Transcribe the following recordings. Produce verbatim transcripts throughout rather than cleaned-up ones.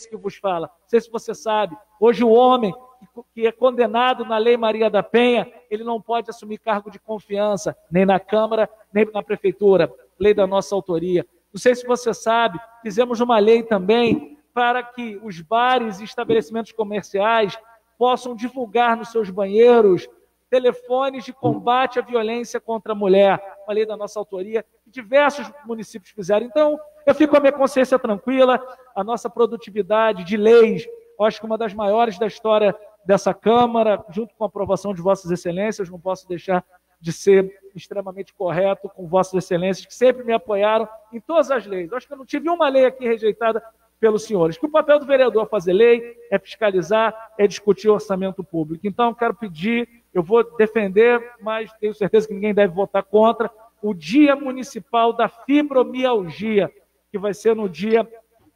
que vos fala. Não sei se você sabe, hoje o homem que é condenado na Lei Maria da Penha, ele não pode assumir cargo de confiança, nem na Câmara, nem na Prefeitura, lei da nossa autoria. Não sei se você sabe, fizemos uma lei também para que os bares e estabelecimentos comerciais possam divulgar nos seus banheiros telefones de combate à violência contra a mulher, uma lei da nossa autoria, que diversos municípios fizeram. Então, eu fico com a minha consciência tranquila, a nossa produtividade de leis, acho que uma das maiores da história dessa Câmara, junto com a aprovação de Vossas Excelências, não posso deixar de ser extremamente correto com Vossas Excelências, que sempre me apoiaram em todas as leis. Eu acho que eu não tive uma lei aqui rejeitada pelos senhores, que o papel do vereador é fazer lei, é fiscalizar, é discutir o orçamento público. Então, eu quero pedir, eu vou defender, mas tenho certeza que ninguém deve votar contra, o Dia Municipal da Fibromialgia, que vai ser no dia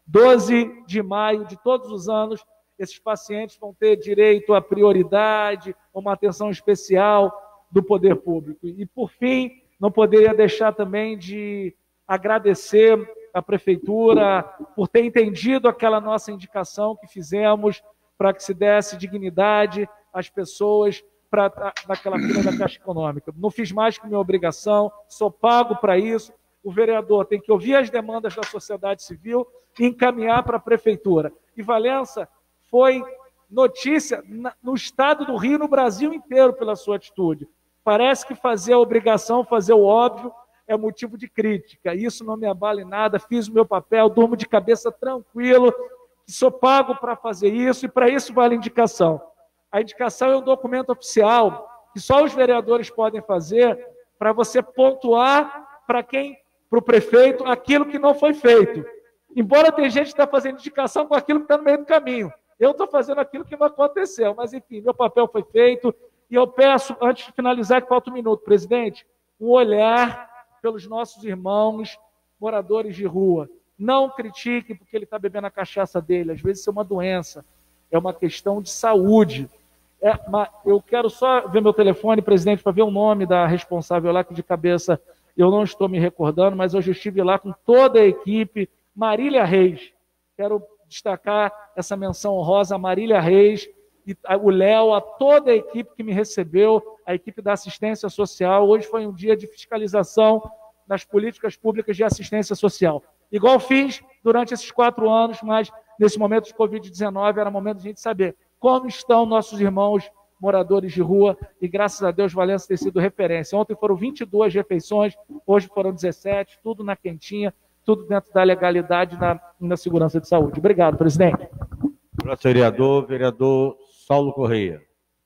doze de maio de todos os anos. Esses pacientes vão ter direito à prioridade, uma atenção especial do poder público. E, por fim, não poderia deixar também de agradecer a Prefeitura por ter entendido aquela nossa indicação que fizemos para que se desse dignidade às pessoas pra, naquela fila da Caixa Econômica. Não fiz mais que minha obrigação, sou pago para isso. O vereador tem que ouvir as demandas da sociedade civil e encaminhar para a Prefeitura. E Valença foi notícia no estado do Rio, no Brasil inteiro, pela sua atitude. Parece que fazer a obrigação, fazer o óbvio, é motivo de crítica. Isso não me abala em nada, fiz o meu papel, durmo de cabeça tranquilo, sou pago para fazer isso, e para isso vale a indicação. A indicação é um documento oficial, que só os vereadores podem fazer, para você pontuar para quem, para o prefeito, aquilo que não foi feito. Embora tenha gente que está fazendo indicação com aquilo que está no meio do caminho. Eu estou fazendo aquilo que não aconteceu, mas enfim, meu papel foi feito, e eu peço, antes de finalizar, que falta um minuto, presidente, um olhar pelos nossos irmãos moradores de rua. Não critiquem porque ele está bebendo a cachaça dele, às vezes isso é uma doença, é uma questão de saúde. É, mas eu quero só ver meu telefone, presidente, para ver o nome da responsável lá, que de cabeça eu não estou me recordando, mas hoje eu estive lá com toda a equipe. Marília Reis, quero destacar essa menção honrosa a Marília Reis, e o Léo, a toda a equipe que me recebeu, a equipe da assistência social. Hoje foi um dia de fiscalização nas políticas públicas de assistência social. Igual fiz durante esses quatro anos, mas nesse momento de covid dezenove era momento de a gente saber como estão nossos irmãos moradores de rua, e graças a Deus Valença tem sido referência. Ontem foram vinte e duas refeições, hoje foram dezessete, tudo na quentinha, tudo dentro da legalidade e na, na segurança de saúde. Obrigado, presidente. Próximo vereador, vereador Saulo Correia.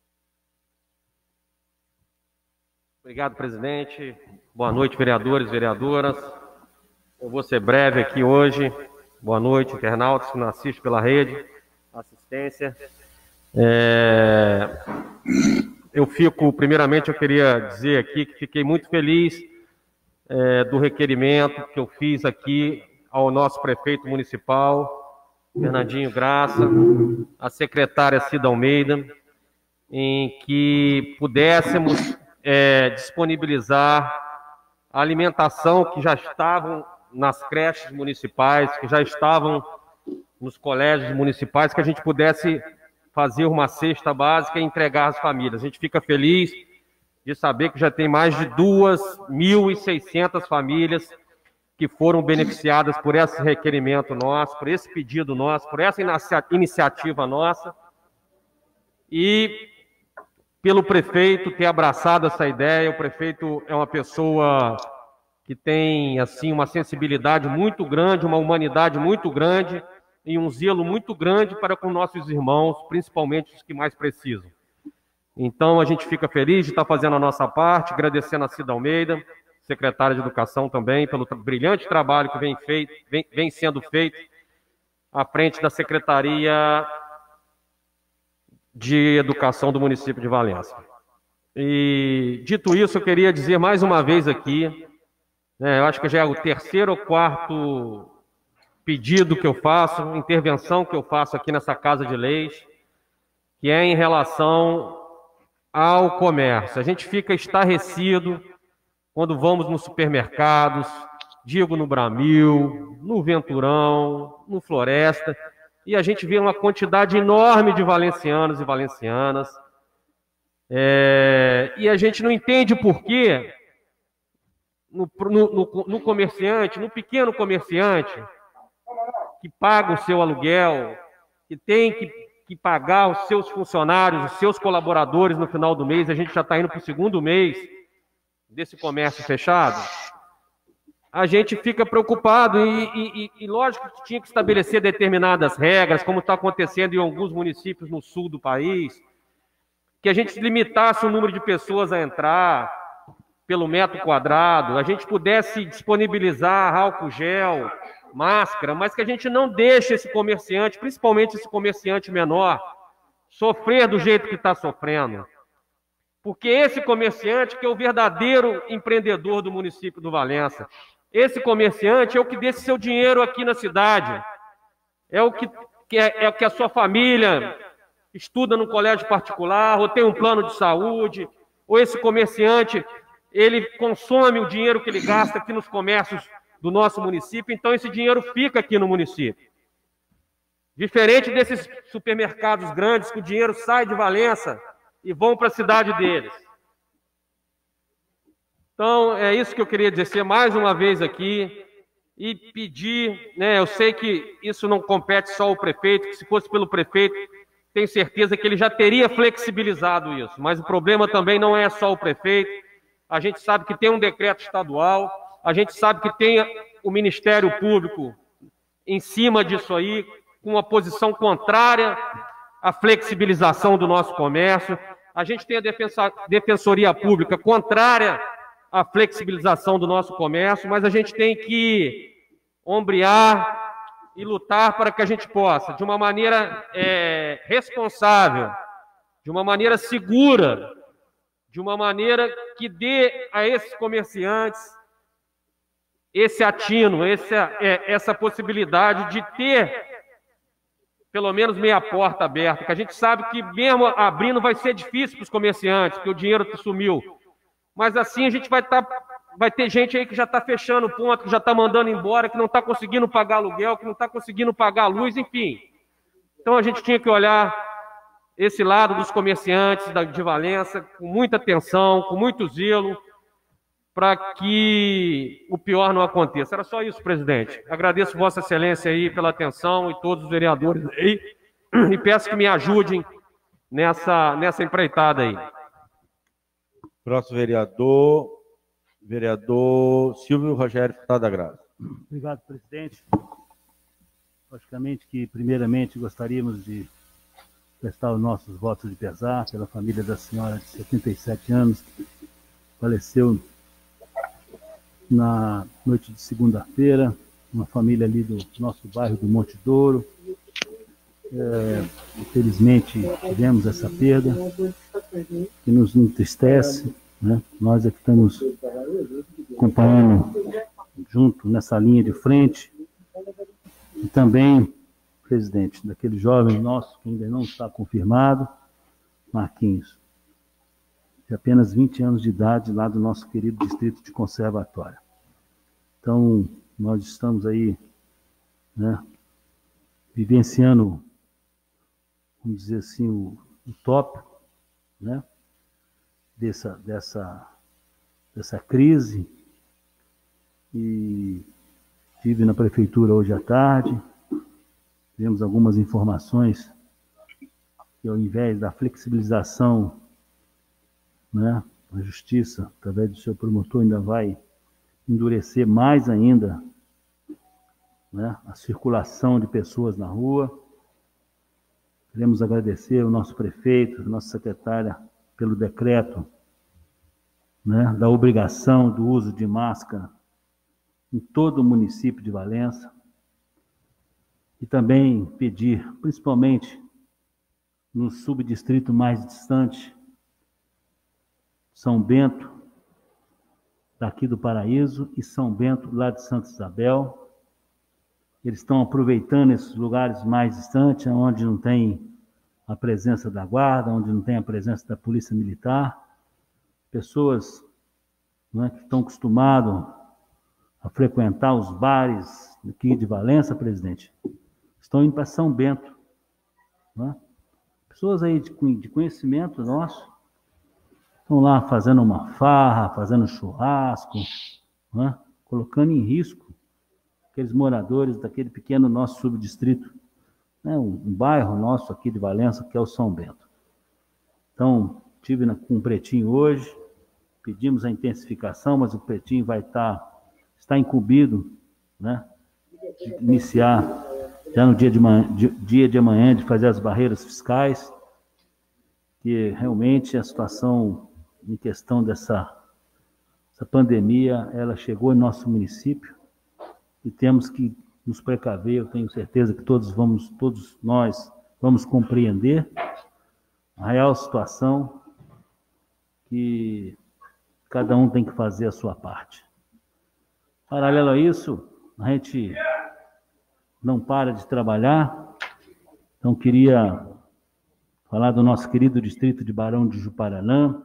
Obrigado, presidente. Boa noite, vereadores e vereadoras. Eu vou ser breve aqui hoje. Boa noite, internautas que nos assistem pela rede, assistência. É... Eu fico, primeiramente, eu queria dizer aqui que fiquei muito feliz é, do requerimento que eu fiz aqui ao nosso prefeito municipal, Fernandinho Graça, a secretária Cida Almeida, em que pudéssemos é, disponibilizar a alimentação que já estavam nas creches municipais, que já estavam nos colégios municipais, que a gente pudesse fazer uma cesta básica e entregar às famílias. A gente fica feliz de saber que já tem mais de duas mil e seiscentas famílias que foram beneficiadas por esse requerimento nosso, por esse pedido nosso, por essa iniciativa nossa, e pelo prefeito ter abraçado essa ideia. O prefeito é uma pessoa que tem assim uma sensibilidade muito grande, uma humanidade muito grande e um zelo muito grande para com nossos irmãos, principalmente os que mais precisam. Então a gente fica feliz de estar fazendo a nossa parte, agradecendo a Cida Almeida, secretária de Educação também, pelo brilhante trabalho que vem, feito, vem, vem sendo feito à frente da Secretaria de Educação do município de Valença. E, dito isso, eu queria dizer mais uma vez aqui, né, eu acho que já é o terceiro ou quarto pedido que eu faço, intervenção que eu faço aqui nessa Casa de Leis, que é em relação ao comércio. A gente fica estarrecido quando vamos nos supermercados, digo no Bramil, no Venturão, no Floresta, e a gente vê uma quantidade enorme de valencianos e valencianas, é, e a gente não entende por quê no, no, no comerciante, no pequeno comerciante, que paga o seu aluguel, que tem que, que pagar os seus funcionários, os seus colaboradores no final do mês, a gente já está indo para o segundo mês desse comércio fechado, a gente fica preocupado e, e, e lógico que tinha que estabelecer determinadas regras, como está acontecendo em alguns municípios no sul do país, que a gente limitasse o número de pessoas a entrar pelo metro quadrado, a gente pudesse disponibilizar álcool gel, máscara, mas que a gente não deixe esse comerciante, principalmente esse comerciante menor, sofrer do jeito que está sofrendo. Porque esse comerciante que é o verdadeiro empreendedor do município do Valença. Esse comerciante é o que deixa seu dinheiro aqui na cidade. É o que, que é, é o que a sua família estuda no colégio particular, ou tem um plano de saúde, ou esse comerciante, ele consome o dinheiro que ele gasta aqui nos comércios do nosso município, então esse dinheiro fica aqui no município. Diferente desses supermercados grandes, que o dinheiro sai de Valença e vão para a cidade deles. Então, é isso que eu queria dizer mais uma vez aqui e pedir, né, eu sei que isso não compete só ao prefeito, que se fosse pelo prefeito, tenho certeza que ele já teria flexibilizado isso, mas o problema também não é só o prefeito, a gente sabe que tem um decreto estadual, a gente sabe que tem o Ministério Público em cima disso aí, com uma posição contrária à flexibilização do nosso comércio, a gente tem a Defensa, Defensoria Pública contrária a flexibilização do nosso comércio, mas a gente tem que ombrear e lutar para que a gente possa, de uma maneira é, responsável, de uma maneira segura, de uma maneira que dê a esses comerciantes esse atino, esse, é, essa possibilidade de ter pelo menos meia porta aberta, que a gente sabe que mesmo abrindo vai ser difícil para os comerciantes, porque o dinheiro sumiu. Mas assim a gente vai, tá, vai ter gente aí que já está fechando o ponto, que já está mandando embora, que não está conseguindo pagar aluguel, que não está conseguindo pagar luz, enfim. Então a gente tinha que olhar esse lado dos comerciantes de Valença com muita atenção, com muito zelo, para que o pior não aconteça. Era só isso, presidente. Agradeço Vossa Excelência aí pela atenção e todos os vereadores aí, e peço que me ajudem nessa, nessa empreitada aí. Próximo vereador, vereador Silvio Rogério Furtado da Graça. Obrigado, presidente. Logicamente que, primeiramente, gostaríamos de prestar os nossos votos de pesar pela família da senhora de setenta e sete anos, que faleceu na noite de segunda-feira, uma família ali do nosso bairro do Monte Douro. É, infelizmente, tivemos essa perda, que nos entristece, né? Nós é que estamos acompanhando junto nessa linha de frente. E também, presidente, daquele jovem nosso que ainda não está confirmado, Marquinhos, de apenas vinte anos de idade, lá do nosso querido distrito de Conservatória. Então, nós estamos aí, né, vivenciando, vamos dizer assim, o, o tópico, né, dessa, dessa, dessa crise. E estive na prefeitura hoje à tarde, tivemos algumas informações que, ao invés da flexibilização, né, a justiça, através do seu promotor, ainda vai endurecer mais ainda, né, a circulação de pessoas na rua. Queremos agradecer ao nosso prefeito, a nossa secretária, pelo decreto, né, da obrigação do uso de máscara em todo o município de Valença. E também pedir, principalmente no subdistrito mais distante, São Bento, daqui do Paraíso, e São Bento, lá de Santa Isabel. Eles estão aproveitando esses lugares mais distantes, onde não tem a presença da guarda, onde não tem a presença da polícia militar. Pessoas, né, que estão acostumadas a frequentar os bares aqui de Valença, presidente, estão indo para São Bento. Né? Pessoas aí de, de conhecimento nosso estão lá fazendo uma farra, fazendo churrasco, né? Colocando em risco aqueles moradores daquele pequeno nosso subdistrito, né? um, um bairro nosso aqui de Valença, que é o São Bento. Então, estive com o Pretinho hoje, pedimos a intensificação, mas o Pretinho vai estar, está incumbido, né? de iniciar já no dia de, manhã, dia de amanhã, de fazer as barreiras fiscais, que realmente a situação em questão dessa essa pandemia, ela chegou em nosso município e temos que nos precaver. Eu tenho certeza que todos vamos, todos nós vamos compreender a real situação, que cada um tem que fazer a sua parte. Paralelo a isso, a gente não para de trabalhar. Então, queria falar do nosso querido distrito de Barão de Ji-Paraná,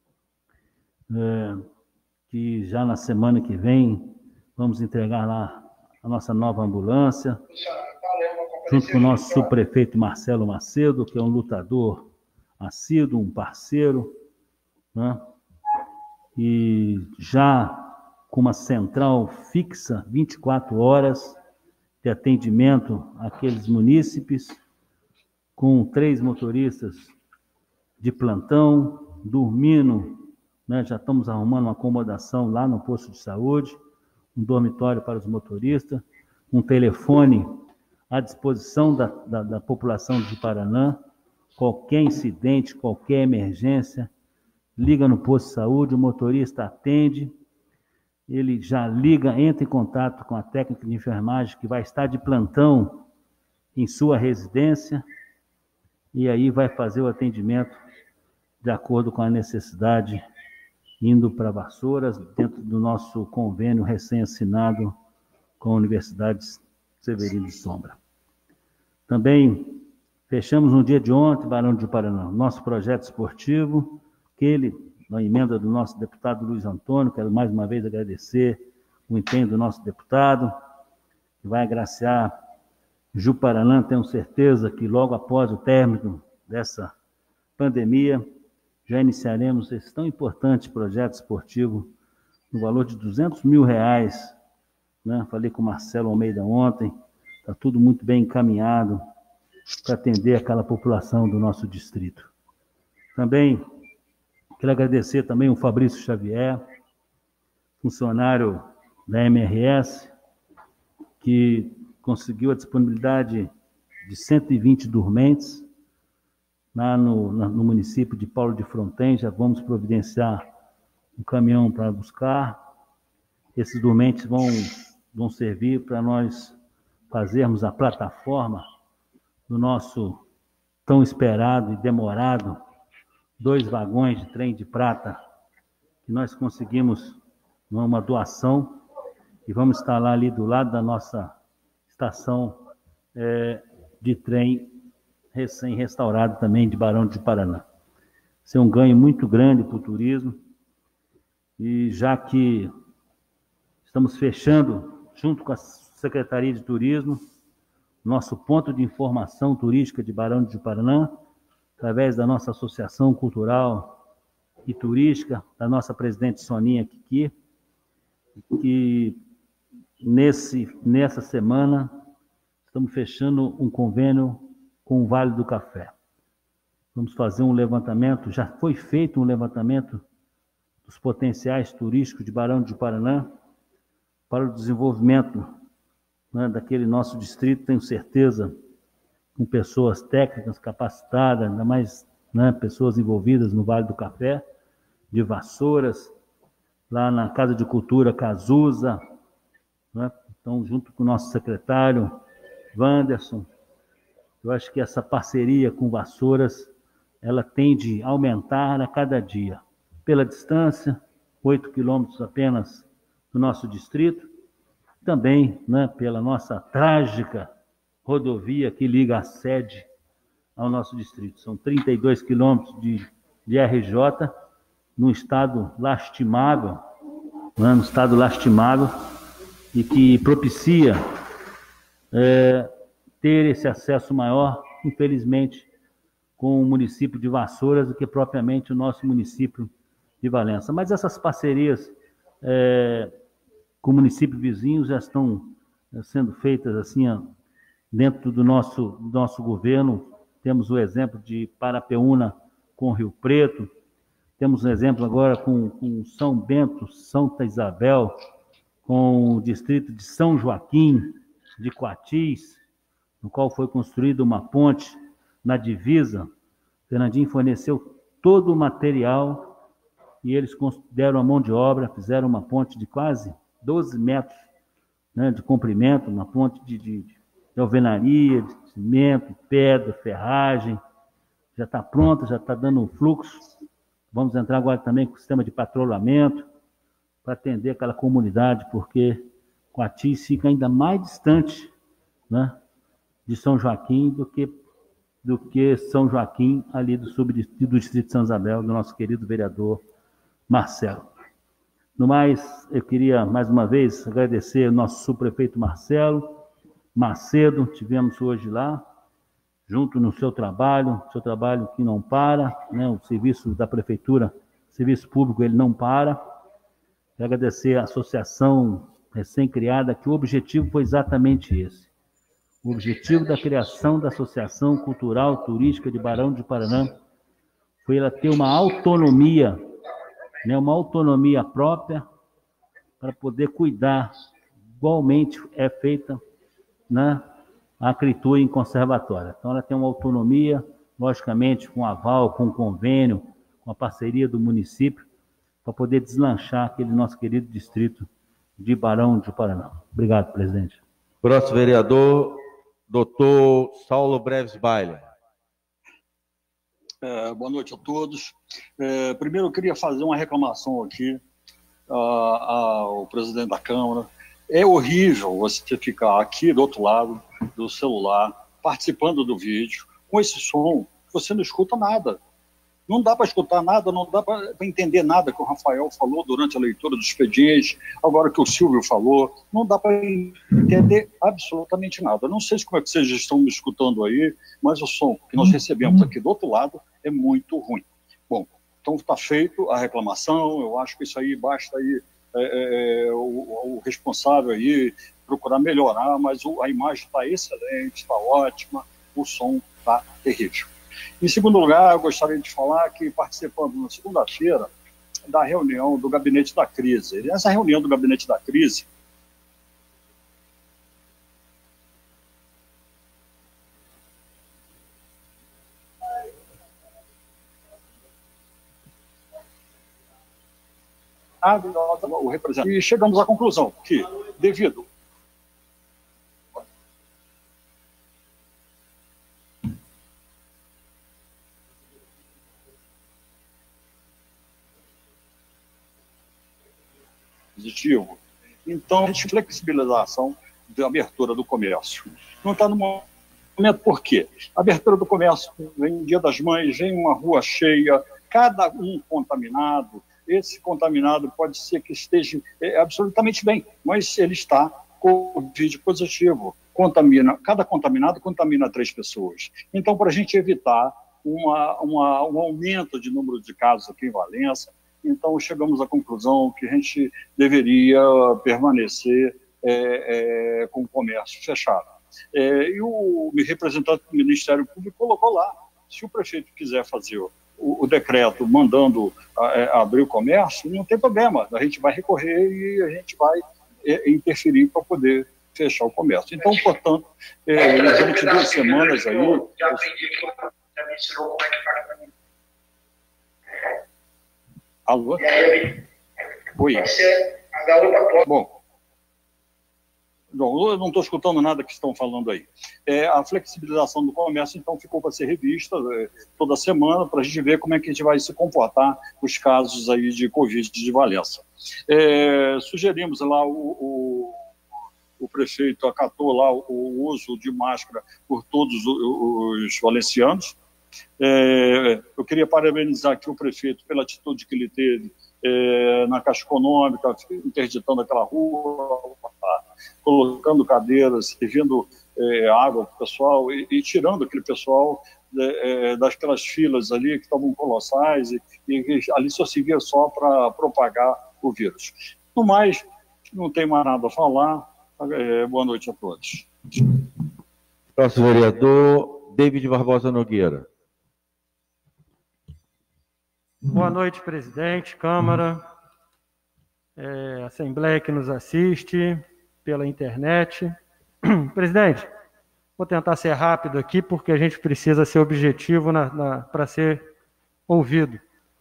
é, que já na semana que vem vamos entregar lá a nossa nova ambulância, junto com o nosso subprefeito Marcelo Macedo, que é um lutador assíduo, um parceiro, né? E já com uma central fixa, vinte e quatro horas de atendimento àqueles munícipes, com três motoristas de plantão, dormindo, né? Já estamos arrumando uma acomodação lá no posto de saúde, um dormitório para os motoristas, um telefone à disposição da, da, da população de Paraná. Qualquer incidente, qualquer emergência, liga no posto de saúde, o motorista atende, ele já liga, entra em contato com a técnica de enfermagem que vai estar de plantão em sua residência, e aí vai fazer o atendimento de acordo com a necessidade, indo para Vassouras, dentro do nosso convênio recém-assinado com a Universidade Severino de Sombra. Também fechamos no dia de ontem, Barão de Ji-Paraná, nosso projeto esportivo, aquele, na emenda do nosso deputado Luiz Antônio. Quero mais uma vez agradecer o empenho do nosso deputado, que vai agraciar Ji-Paraná. Tenho certeza que logo após o término dessa pandemia, já iniciaremos esse tão importante projeto esportivo no valor de duzentos mil reais. Né? Falei com o Marcelo Almeida ontem, está tudo muito bem encaminhado para atender aquela população do nosso distrito. Também quero agradecer também o Fabrício Xavier, funcionário da M R S, que conseguiu a disponibilidade de cento e vinte dormentes lá no, no município de Paulo de Fronten. Já vamos providenciar um caminhão para buscar. Esses dormentes vão, vão servir para nós fazermos a plataforma do nosso tão esperado e demorado dois vagões de trem de prata, que nós conseguimos numa doação, e vamos instalar ali do lado da nossa estação é, de trem recém-restaurado também de Barão de Ji-Paraná. Isso é um ganho muito grande para o turismo, e já que estamos fechando, junto com a Secretaria de Turismo, nosso ponto de informação turística de Barão de Ji-Paraná, através da nossa Associação Cultural e Turística, da nossa presidente Soninha Kiki, que nesse, nessa semana estamos fechando um convênio com o Vale do Café. Vamos fazer um levantamento, já foi feito um levantamento dos potenciais turísticos de Barão de Ji-Paraná para o desenvolvimento, né, daquele nosso distrito. Tenho certeza, com pessoas técnicas capacitadas, ainda mais, né, pessoas envolvidas no Vale do Café, de Vassouras, lá na Casa de Cultura Cazuza, né? Então, junto com o nosso secretário, Wanderson, eu acho que essa parceria com Vassouras, ela tende a aumentar a cada dia. Pela distância, oito quilômetros apenas do nosso distrito, também, né, pela nossa trágica rodovia que liga a sede ao nosso distrito. São trinta e dois quilômetros de, de R J, num estado lastimável, né, num estado lastimável, e que propicia é, ter esse acesso maior, infelizmente, com o município de Vassouras do que propriamente o nosso município de Valença. Mas essas parcerias é, com municípios vizinhos já estão sendo feitas assim, ó, dentro do nosso, do nosso governo. Temos o exemplo de Parapeúna com Rio Preto, temos um exemplo agora com, com São Bento, Santa Isabel, com o distrito de São Joaquim, de Coatis, no qual foi construída uma ponte na divisa. Fernandinho forneceu todo o material e eles deram a mão de obra, fizeram uma ponte de quase doze metros, né, de comprimento, uma ponte de, de, de alvenaria, de cimento, pedra, ferragem, já está pronta, já está dando um fluxo. Vamos entrar agora também com o sistema de patrulhamento para atender aquela comunidade, porque Coatis fica ainda mais distante, né, de São Joaquim do que, do que São Joaquim, ali do, subdistrito, do distrito de São Isabel, do nosso querido vereador Marcelo. No mais, eu queria mais uma vez agradecer ao nosso subprefeito Marcelo Macedo. Tivemos hoje lá, junto no seu trabalho, seu trabalho que não para, né? O serviço da prefeitura, serviço público, ele não para. Quero agradecer à associação recém-criada, que o objetivo foi exatamente esse. O objetivo da criação da Associação Cultural Turística de Barão de Paranã foi ela ter uma autonomia, né? Uma autonomia própria para poder cuidar, igualmente é feita, né, a Critua em conservatória. Então, ela tem uma autonomia, logicamente, com aval, com convênio, com a parceria do município, para poder deslanchar aquele nosso querido distrito de Barão de Paranã. Obrigado, presidente. Próximo vereador, doutor Saulo Breves Baile. É, boa noite a todos. É, primeiro, eu queria fazer uma reclamação aqui uh, ao presidente da Câmara. É horrível você ficar aqui do outro lado do celular, participando do vídeo, com esse som, você não escuta nada. Não dá para escutar nada, não dá para entender nada que o Rafael falou durante a leitura do expediente, agora que o Silvio falou, não dá para entender absolutamente nada. Não sei como é que vocês estão me escutando aí, mas o som que nós recebemos aqui do outro lado é muito ruim. Bom, então está feito a reclamação, eu acho que isso aí basta aí é, é, o, o responsável aí procurar melhorar, mas o, a imagem está excelente, está ótima, o som está terrível. Em segundo lugar, eu gostaria de falar que participamos na segunda-feira da reunião do Gabinete da Crise. Essa reunião do Gabinete da Crise o representante. E chegamos à conclusão que, devido positivo, então a gente flexibilização da abertura do comércio. Não está no momento, por quê? A abertura do comércio vem Dia das Mães, vem uma rua cheia, cada um contaminado. Esse contaminado pode ser que esteja é, absolutamente bem, mas ele está com Covid positivo. Contamina, cada contaminado contamina três pessoas. Então, para a gente evitar uma, uma, um aumento de número de casos aqui em Valença, então chegamos à conclusão que a gente deveria permanecer é, é, com o comércio fechado. É, e o representante do Ministério Público colocou lá, se o prefeito quiser fazer o, o decreto mandando a, a abrir o comércio, não tem problema, a gente vai recorrer e a gente vai é, interferir para poder fechar o comércio. Então, portanto, é, durante duas semanas aí... Já aprendi que já me ensinou como é que faz para mim. Alô? Oi. Bom, não, eu não estou escutando nada que estão falando aí. É, a flexibilização do comércio, então, ficou para ser revista é, toda semana, para a gente ver como é que a gente vai se comportar os casos aí de Covid de Valença. É, sugerimos lá, o, o, o prefeito acatou lá o, o uso de máscara por todos os, os valencianos. É, eu queria parabenizar aqui o prefeito pela atitude que ele teve é, na Caixa Econômica, interditando aquela rua, colocando cadeiras, servindo é, água para o pessoal e, e tirando aquele pessoal é, é, daquelas filas ali que estavam colossais e, e ali só servia só para propagar o vírus. No mais, não tem mais nada a falar. É, boa noite a todos. Próximo vereador, David Barbosa Nogueira. Boa noite, presidente, Câmara, é, Assembleia que nos assiste pela internet. Presidente, vou tentar ser rápido aqui, porque a gente precisa ser objetivo para ser ouvido.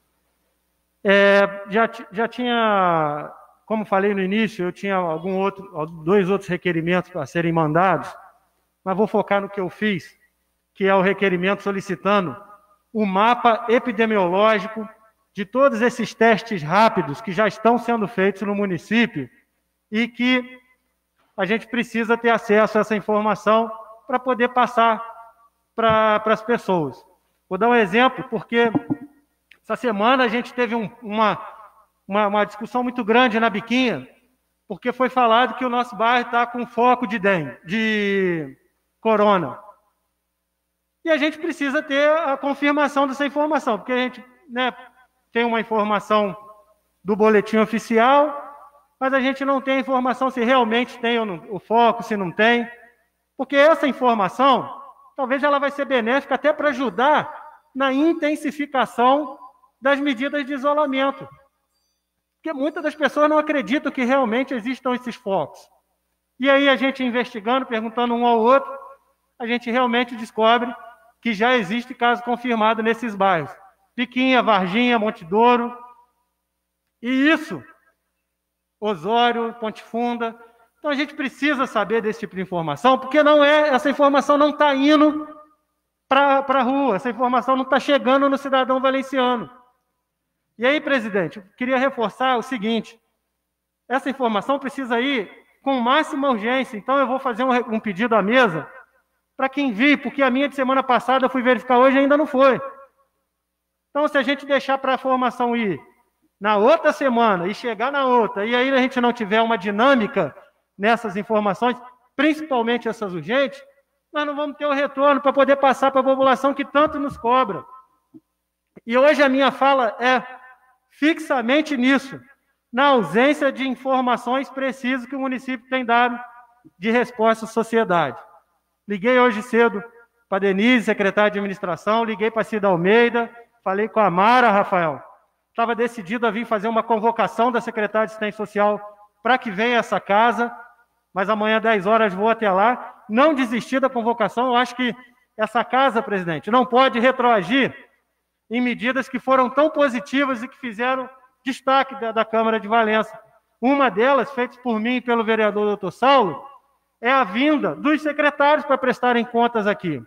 É, já, já tinha, como falei no início, eu tinha algum outro, dois outros requerimentos para serem mandados, mas vou focar no que eu fiz, que é o requerimento solicitando o mapa epidemiológico de todos esses testes rápidos que já estão sendo feitos no município e que a gente precisa ter acesso a essa informação para poder passar para as pessoas. Vou dar um exemplo, porque essa semana a gente teve um, uma, uma, uma discussão muito grande na Biquinha, porque foi falado que o nosso bairro está com foco de dengue, de corona. E a gente precisa ter a confirmação dessa informação, porque a gente, né, tem uma informação do boletim oficial, mas a gente não tem a informação se realmente tem ou não, o foco, se não tem. Porque essa informação, talvez ela vai ser benéfica até para ajudar na intensificação das medidas de isolamento. Porque muitas das pessoas não acreditam que realmente existam esses focos. E aí a gente investigando, perguntando um ao outro, a gente realmente descobre que já existe caso confirmado nesses bairros. Biquinha, Varginha, Monte Douro. E isso, Osório, Ponte Funda. Então a gente precisa saber desse tipo de informação, porque não é, essa informação não está indo para a rua, essa informação não está chegando no cidadão valenciano. E aí, presidente, eu queria reforçar o seguinte, essa informação precisa ir com máxima urgência, então eu vou fazer um, um pedido à mesa para que envie, porque a minha de semana passada eu fui verificar hoje e ainda não foi. Então, se a gente deixar para a formação ir na outra semana e chegar na outra, e aí a gente não tiver uma dinâmica nessas informações, principalmente essas urgentes, nós não vamos ter o retorno para poder passar para a população que tanto nos cobra. E hoje a minha fala é fixamente nisso, na ausência de informações precisas que o município tem dado de resposta à sociedade. Liguei hoje cedo para a Denise, secretária de administração, liguei para a Cida Almeida, falei com a Mara, Rafael, estava decidido a vir fazer uma convocação da secretária de Assistência Social para que venha essa casa, mas amanhã, dez horas, vou até lá. Não desistir da convocação, eu acho que essa casa, presidente, não pode retroagir em medidas que foram tão positivas e que fizeram destaque da, da Câmara de Valença. Uma delas, feita por mim e pelo vereador doutor Saulo, é a vinda dos secretários para prestarem contas aqui.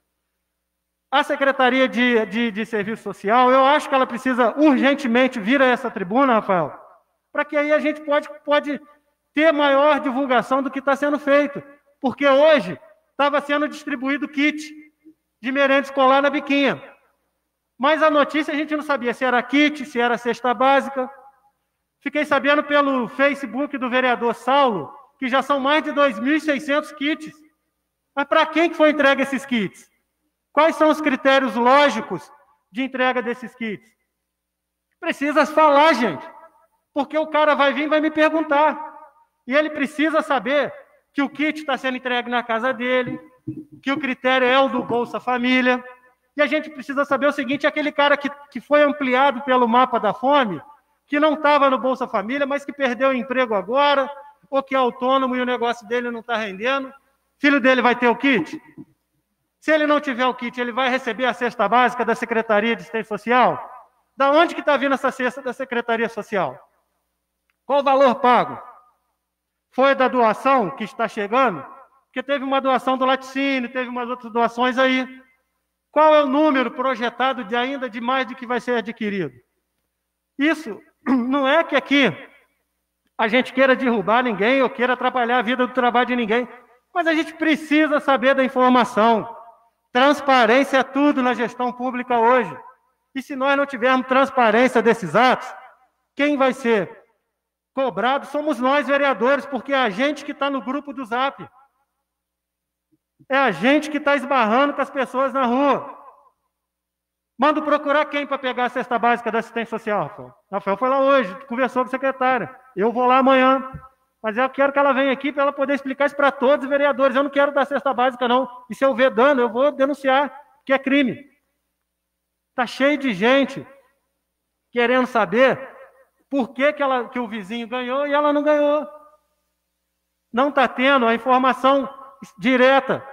A Secretaria de, de, de Serviço Social, eu acho que ela precisa urgentemente vir a essa tribuna, Rafael, para que aí a gente pode, pode ter maior divulgação do que está sendo feito. Porque hoje estava sendo distribuído kit de merenda escolar na Biquinha. Mas a notícia a gente não sabia se era kit, se era cesta básica. Fiquei sabendo pelo Facebook do vereador Saulo que já são mais de dois mil e seiscentos kits. Mas para quem que foi entregue esses kits? Quais são os critérios lógicos de entrega desses kits? Precisa falar, gente, porque o cara vai vir e vai me perguntar. E ele precisa saber que o kit está sendo entregue na casa dele, que o critério é o do Bolsa Família. E a gente precisa saber o seguinte, aquele cara que, que foi ampliado pelo mapa da fome, que não estava no Bolsa Família, mas que perdeu o emprego agora, ou que é autônomo e o negócio dele não está rendendo, filho dele vai ter o kit? Se ele não tiver o kit, ele vai receber a cesta básica da Secretaria de Assistência Social? Da onde que está vindo essa cesta da Secretaria Social? Qual o valor pago? Foi da doação que está chegando? Porque teve uma doação do laticínio, teve umas outras doações aí. Qual é o número projetado de ainda de mais do que vai ser adquirido? Isso não é que aqui a gente queira derrubar ninguém ou queira atrapalhar a vida do trabalho de ninguém, mas a gente precisa saber da informação. Transparência é tudo na gestão pública hoje. E se nós não tivermos transparência desses atos, quem vai ser cobrado somos nós, vereadores, porque é a gente que está no grupo do Zap. É a gente que está esbarrando com as pessoas na rua. Mando procurar quem para pegar a cesta básica da assistência social, Rafael? Rafael foi lá hoje, conversou com a secretária. Eu vou lá amanhã. Mas eu quero que ela venha aqui para ela poder explicar isso para todos os vereadores. Eu não quero dar cesta básica, não. E se eu ver dano, eu vou denunciar, que é crime. Está cheio de gente querendo saber por que, que, ela, que o vizinho ganhou e ela não ganhou. Não está tendo a informação direta.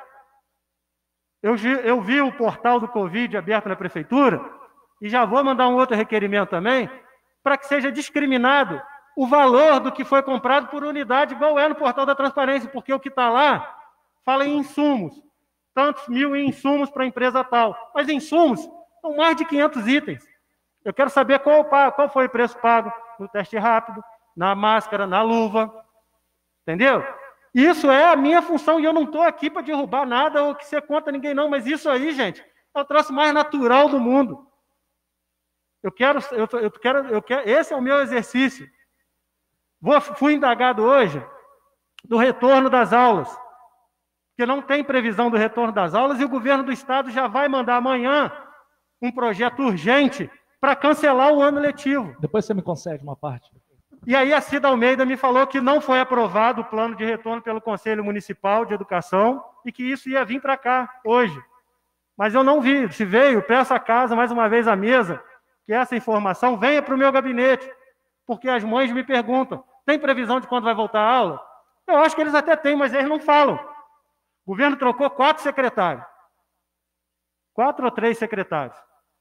Eu, eu vi o portal do Covid aberto na prefeitura e já vou mandar um outro requerimento também para que seja discriminado o valor do que foi comprado por unidade, igual é no portal da transparência, porque o que está lá fala em insumos. Tantos mil em insumos para a empresa tal. Mas insumos são mais de quinhentos itens. Eu quero saber qual, qual foi o preço pago no teste rápido, na máscara, na luva. Entendeu? Isso é a minha função e eu não estou aqui para derrubar nada ou que ser contra ninguém, não. Mas isso aí, gente, é o troço mais natural do mundo. Eu quero, eu, eu quero, eu quero, esse é o meu exercício. Vou, fui indagado hoje do retorno das aulas, porque não tem previsão do retorno das aulas e o governo do estado já vai mandar amanhã um projeto urgente para cancelar o ano letivo. Depois você me concede uma parte. E aí a Cida Almeida me falou que não foi aprovado o plano de retorno pelo Conselho Municipal de Educação e que isso ia vir para cá hoje. Mas eu não vi. Se veio, peço à casa, mais uma vez à mesa, que essa informação venha para o meu gabinete, porque as mães me perguntam, tem previsão de quando vai voltar a aula? Eu acho que eles até têm, mas eles não falam. O governo trocou quatro secretários. Quatro ou três secretários.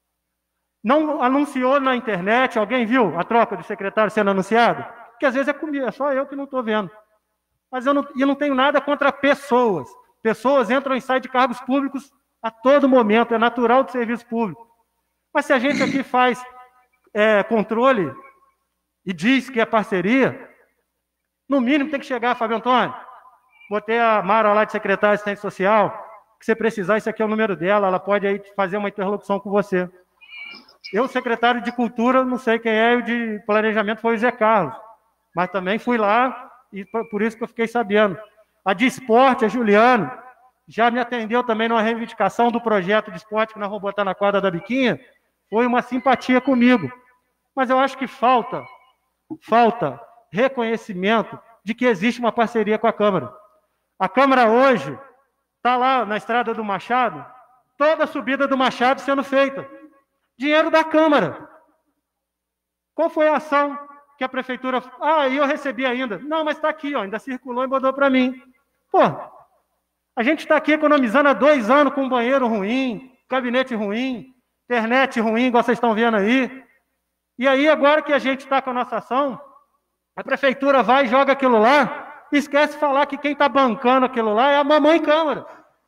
Não anunciou na internet, alguém viu a troca de secretário sendo anunciado? Porque às vezes é comigo, é só eu que não estou vendo. Mas eu não, eu não tenho nada contra pessoas. Pessoas entram e saem de cargos públicos a todo momento, é natural do serviço público. Mas se a gente aqui faz é, controle e diz que é parceria, no mínimo tem que chegar, Fábio Antônio. Botei a Mara lá de secretária de assistência social, que você precisar, esse aqui é o número dela, ela pode aí fazer uma interlocução com você. Eu, secretário de Cultura, não sei quem é, e o de Planejamento foi o Zé Carlos, mas também fui lá e por isso que eu fiquei sabendo. A de Esporte, a Juliano, já me atendeu também numa reivindicação do projeto de esporte que nós vamos botar na quadra da Biquinha, foi uma simpatia comigo. Mas eu acho que falta, falta reconhecimento de que existe uma parceria com a Câmara. A Câmara hoje está lá na Estrada do Machado, toda a subida do Machado sendo feita. Dinheiro da Câmara. Qual foi a ação que a Prefeitura... Ah, e eu recebi ainda. Não, mas está aqui, ó, ainda circulou e mandou para mim. Pô, a gente está aqui economizando há dois anos com um banheiro ruim, gabinete ruim, internet ruim, igual vocês estão vendo aí. E aí, agora que a gente está com a nossa ação, a Prefeitura vai e joga aquilo lá, e esquece de falar que quem está bancando aquilo lá é a mamãe Câmara.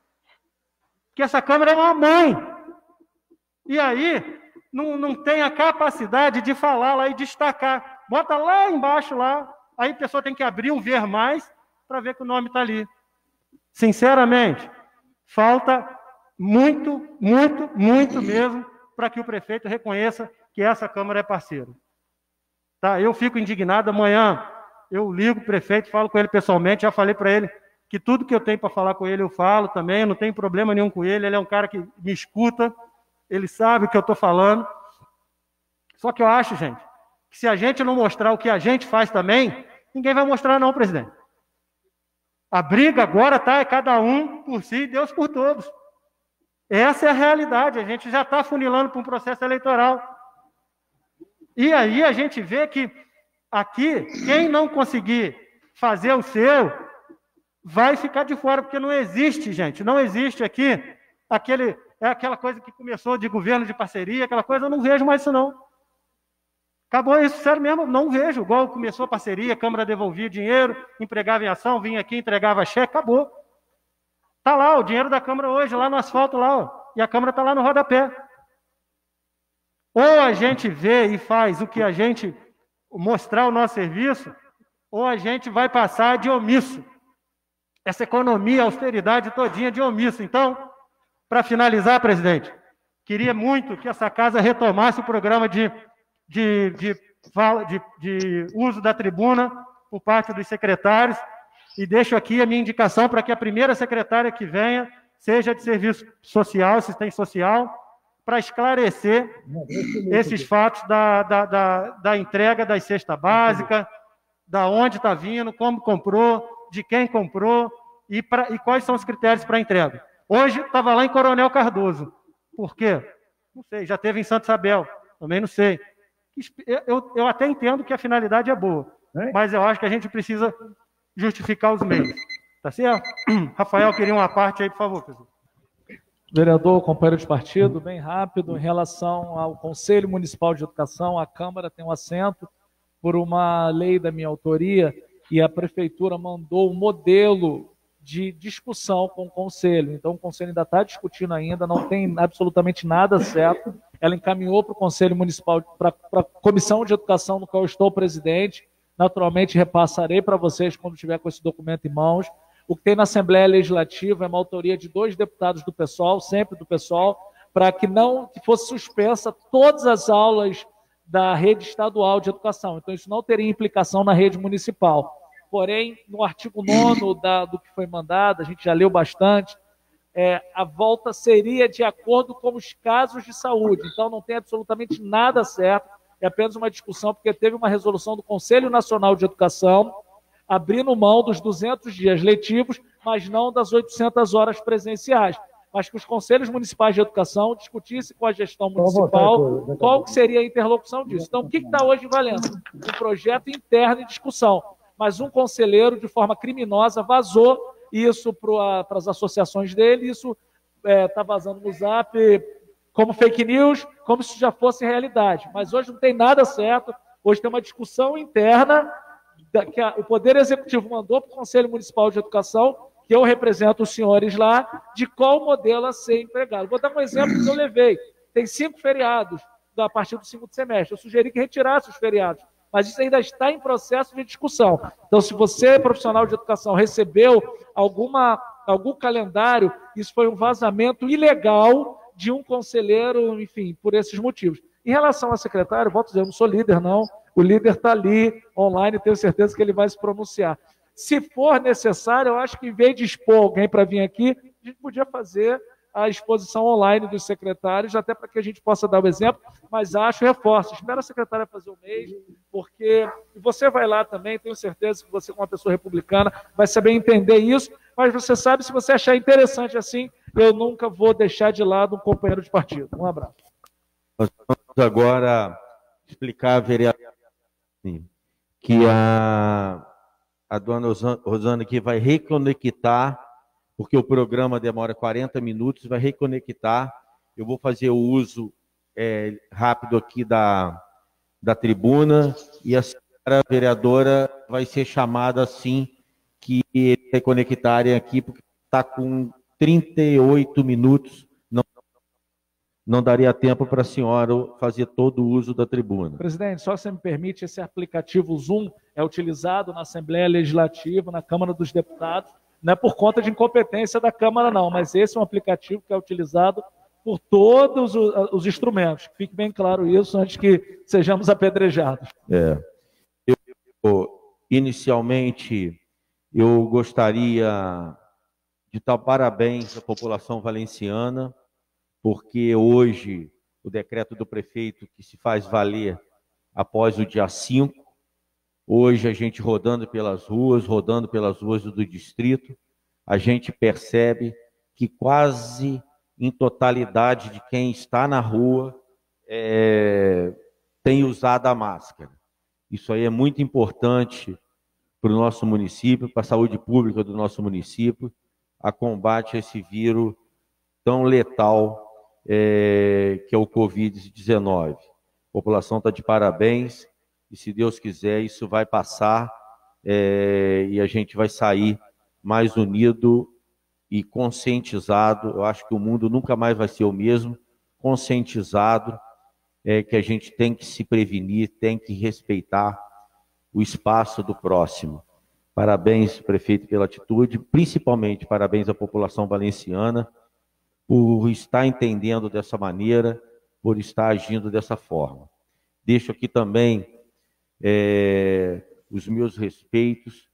Que essa Câmara é uma mãe. E aí, não, não tem a capacidade de falar lá e destacar. Bota lá embaixo, lá, aí a pessoa tem que abrir o ver mais para ver que o nome está ali. Sinceramente, falta muito, muito, muito mesmo para que o prefeito reconheça que essa Câmara é parceira. Tá? Eu fico indignado, amanhã eu ligo o prefeito, falo com ele pessoalmente, já falei para ele que tudo que eu tenho para falar com ele eu falo também, eu não tenho problema nenhum com ele, ele é um cara que me escuta, ele sabe o que eu estou falando. Só que eu acho, gente, que se a gente não mostrar o que a gente faz também, ninguém vai mostrar não, presidente. A briga agora tá, é cada um por si e Deus por todos. Essa é a realidade, a gente já está funilando para um processo eleitoral. E aí a gente vê que aqui, quem não conseguir fazer o seu, vai ficar de fora, porque não existe, gente, não existe aqui aquele... É aquela coisa que começou de governo de parceria, aquela coisa, eu não vejo mais isso não. Acabou isso, sério mesmo, não vejo. Igual começou a parceria, a Câmara devolvia dinheiro, empregava em ação, vinha aqui, entregava cheque, acabou. Está lá o dinheiro da Câmara hoje, lá no asfalto, lá, ó, e a Câmara está lá no rodapé. Ou a gente vê e faz o que a gente mostrar o nosso serviço, ou a gente vai passar de omisso. Essa economia, austeridade todinha de omisso. Então, para finalizar, presidente, queria muito que essa casa retomasse o programa de, de, de, de, de uso da tribuna por parte dos secretários, E deixo aqui a minha indicação para que a primeira secretária que venha seja de serviço social, assistente social, para esclarecer esses fatos da, da, da, da entrega das cestas básicas, da onde está vindo, como comprou, de quem comprou e, pra, e quais são os critérios para entrega. Hoje estava lá em Coronel Cardoso. Por quê? Não sei, já teve em Santa Isabel, também não sei. Eu, eu até entendo que a finalidade é boa, mas eu acho que a gente precisa justificar os meios. Tá certo? Rafael, queria uma parte aí, por favor, pessoal. Vereador, companheiro de partido, bem rápido, em relação ao Conselho Municipal de Educação, a Câmara tem um assento por uma lei da minha autoria e a Prefeitura mandou um modelo de discussão com o Conselho. Então, o Conselho ainda está discutindo ainda, não tem absolutamente nada certo. Ela encaminhou para o Conselho Municipal, para a Comissão de Educação, no qual eu estou presidente. Naturalmente, repassarei para vocês quando tiver com esse documento em mãos. O que tem na Assembleia Legislativa é uma autoria de dois deputados do PSOL, sempre do PSOL, para que não que fosse suspensa todas as aulas da rede estadual de educação. Então, isso não teria implicação na rede municipal. Porém, no artigo nono da, do que foi mandado, a gente já leu bastante, é, a volta seria de acordo com os casos de saúde. Então, não tem absolutamente nada certo, é apenas uma discussão, porque teve uma resolução do Conselho Nacional de Educação abrindo mão dos duzentos dias letivos, mas não das oitocentas horas presenciais. Mas que os conselhos municipais de educação discutissem com a gestão municipal qual que seria a interlocução disso. Então, o que está hoje em Valença? Um projeto interno em discussão. Mas um conselheiro, de forma criminosa, vazou isso para as associações dele, isso está é, vazando no Zap como fake news, como se já fosse realidade. Mas hoje não tem nada certo, hoje tem uma discussão interna que a, o Poder Executivo mandou para o Conselho Municipal de Educação, que eu represento os senhores lá, de qual modelo a ser empregado. Vou dar um exemplo que eu levei. Tem cinco feriados a partir do segundo semestre. Eu sugeri que retirasse os feriados, mas isso ainda está em processo de discussão. Então, se você, profissional de educação, recebeu alguma, algum calendário, isso foi um vazamento ilegal de um conselheiro, enfim, por esses motivos. Em relação ao secretário, volto a dizer, eu não sou líder, não. O líder está ali, online, tenho certeza que ele vai se pronunciar. Se for necessário, eu acho que, em vez de expor alguém para vir aqui, a gente podia fazer a exposição online dos secretários, até para que a gente possa dar o exemplo, mas acho, reforço, espero a secretária fazer o mesmo, porque você vai lá também, tenho certeza que você, como uma pessoa republicana, vai saber entender isso, mas você sabe, se você achar interessante assim, eu nunca vou deixar de lado um companheiro de partido. Um abraço. Nós vamos agora explicar a vereadora que a, a dona Rosana aqui vai reconectar, porque o programa demora quarenta minutos, vai reconectar. Eu vou fazer o uso é, rápido aqui da, da tribuna e a senhora vereadora vai ser chamada assim que reconectarem aqui, porque está com trinta e oito minutos. Não, não daria tempo para a senhora fazer todo o uso da tribuna. Presidente, só se me permite, esse aplicativo Zoom é utilizado na Assembleia Legislativa, na Câmara dos Deputados, não é por conta de incompetência da Câmara, não, mas esse é um aplicativo que é utilizado por todos os, os instrumentos. Fique bem claro isso antes que sejamos apedrejados. É. Eu, inicialmente, eu gostaria de dar parabéns à população valenciana, porque hoje o decreto do prefeito que se faz valer após o dia cinco, hoje a gente rodando pelas ruas, rodando pelas ruas do distrito, a gente percebe que quase em totalidade de quem está na rua é, tem usado a máscara. Isso aí é muito importante para o nosso município, para a saúde pública do nosso município, a combate a esse vírus tão letal é, que é o covid dezenove. A população está de parabéns e, se Deus quiser, isso vai passar é, e a gente vai sair mais unido e conscientizado. Eu acho que o mundo nunca mais vai ser o mesmo, conscientizado, é, que a gente tem que se prevenir, tem que respeitar o espaço do próximo. Parabéns, prefeito, pela atitude, principalmente parabéns à população valenciana por estar entendendo dessa maneira, por estar agindo dessa forma. Deixo aqui também é, os meus respeitos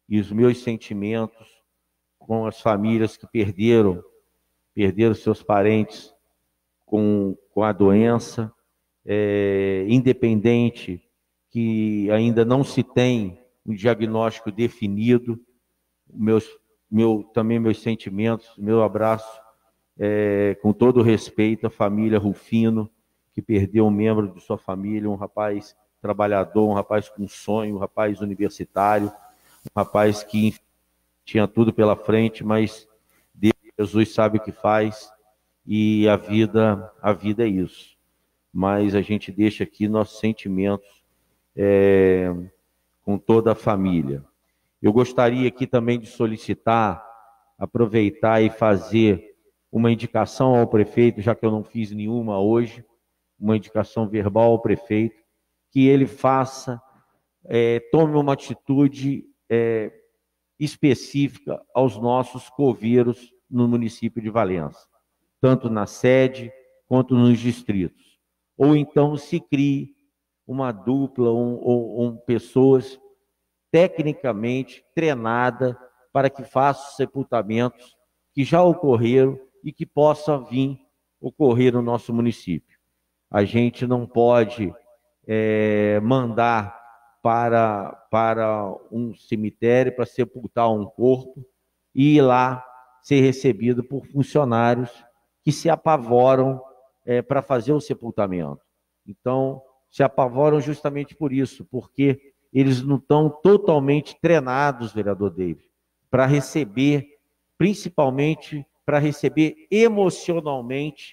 e os meus sentimentos com as famílias que perderam, perderam seus parentes com, com a doença, é, independente que ainda não se tem um diagnóstico definido. Meus, meu, também meus sentimentos, meu abraço, é, com todo respeito à família Rufino, que perdeu um membro de sua família, um rapaz trabalhador, um rapaz com sonho, um rapaz universitário, um rapaz que tinha tudo pela frente, mas Deus, Jesus sabe o que faz, e a vida, a vida é isso. Mas a gente deixa aqui nossos sentimentos é, com toda a família. Eu gostaria aqui também de solicitar, aproveitar e fazer uma indicação ao prefeito, já que eu não fiz nenhuma hoje, uma indicação verbal ao prefeito, que ele faça, é, tome uma atitude é, específica aos nossos coveiros no município de Valença, tanto na sede quanto nos distritos. Ou então se crie uma dupla, um, ou um, pessoas tecnicamente treinadas para que façam sepultamentos que já ocorreram e que possa vir ocorrer no nosso município. A gente não pode é, mandar para, para um cemitério para sepultar um corpo e ir lá ser recebido por funcionários que se apavoram é, para fazer o sepultamento. Então, se apavoram justamente por isso, porque eles não estão totalmente treinados, vereador David, para receber, principalmente para receber emocionalmente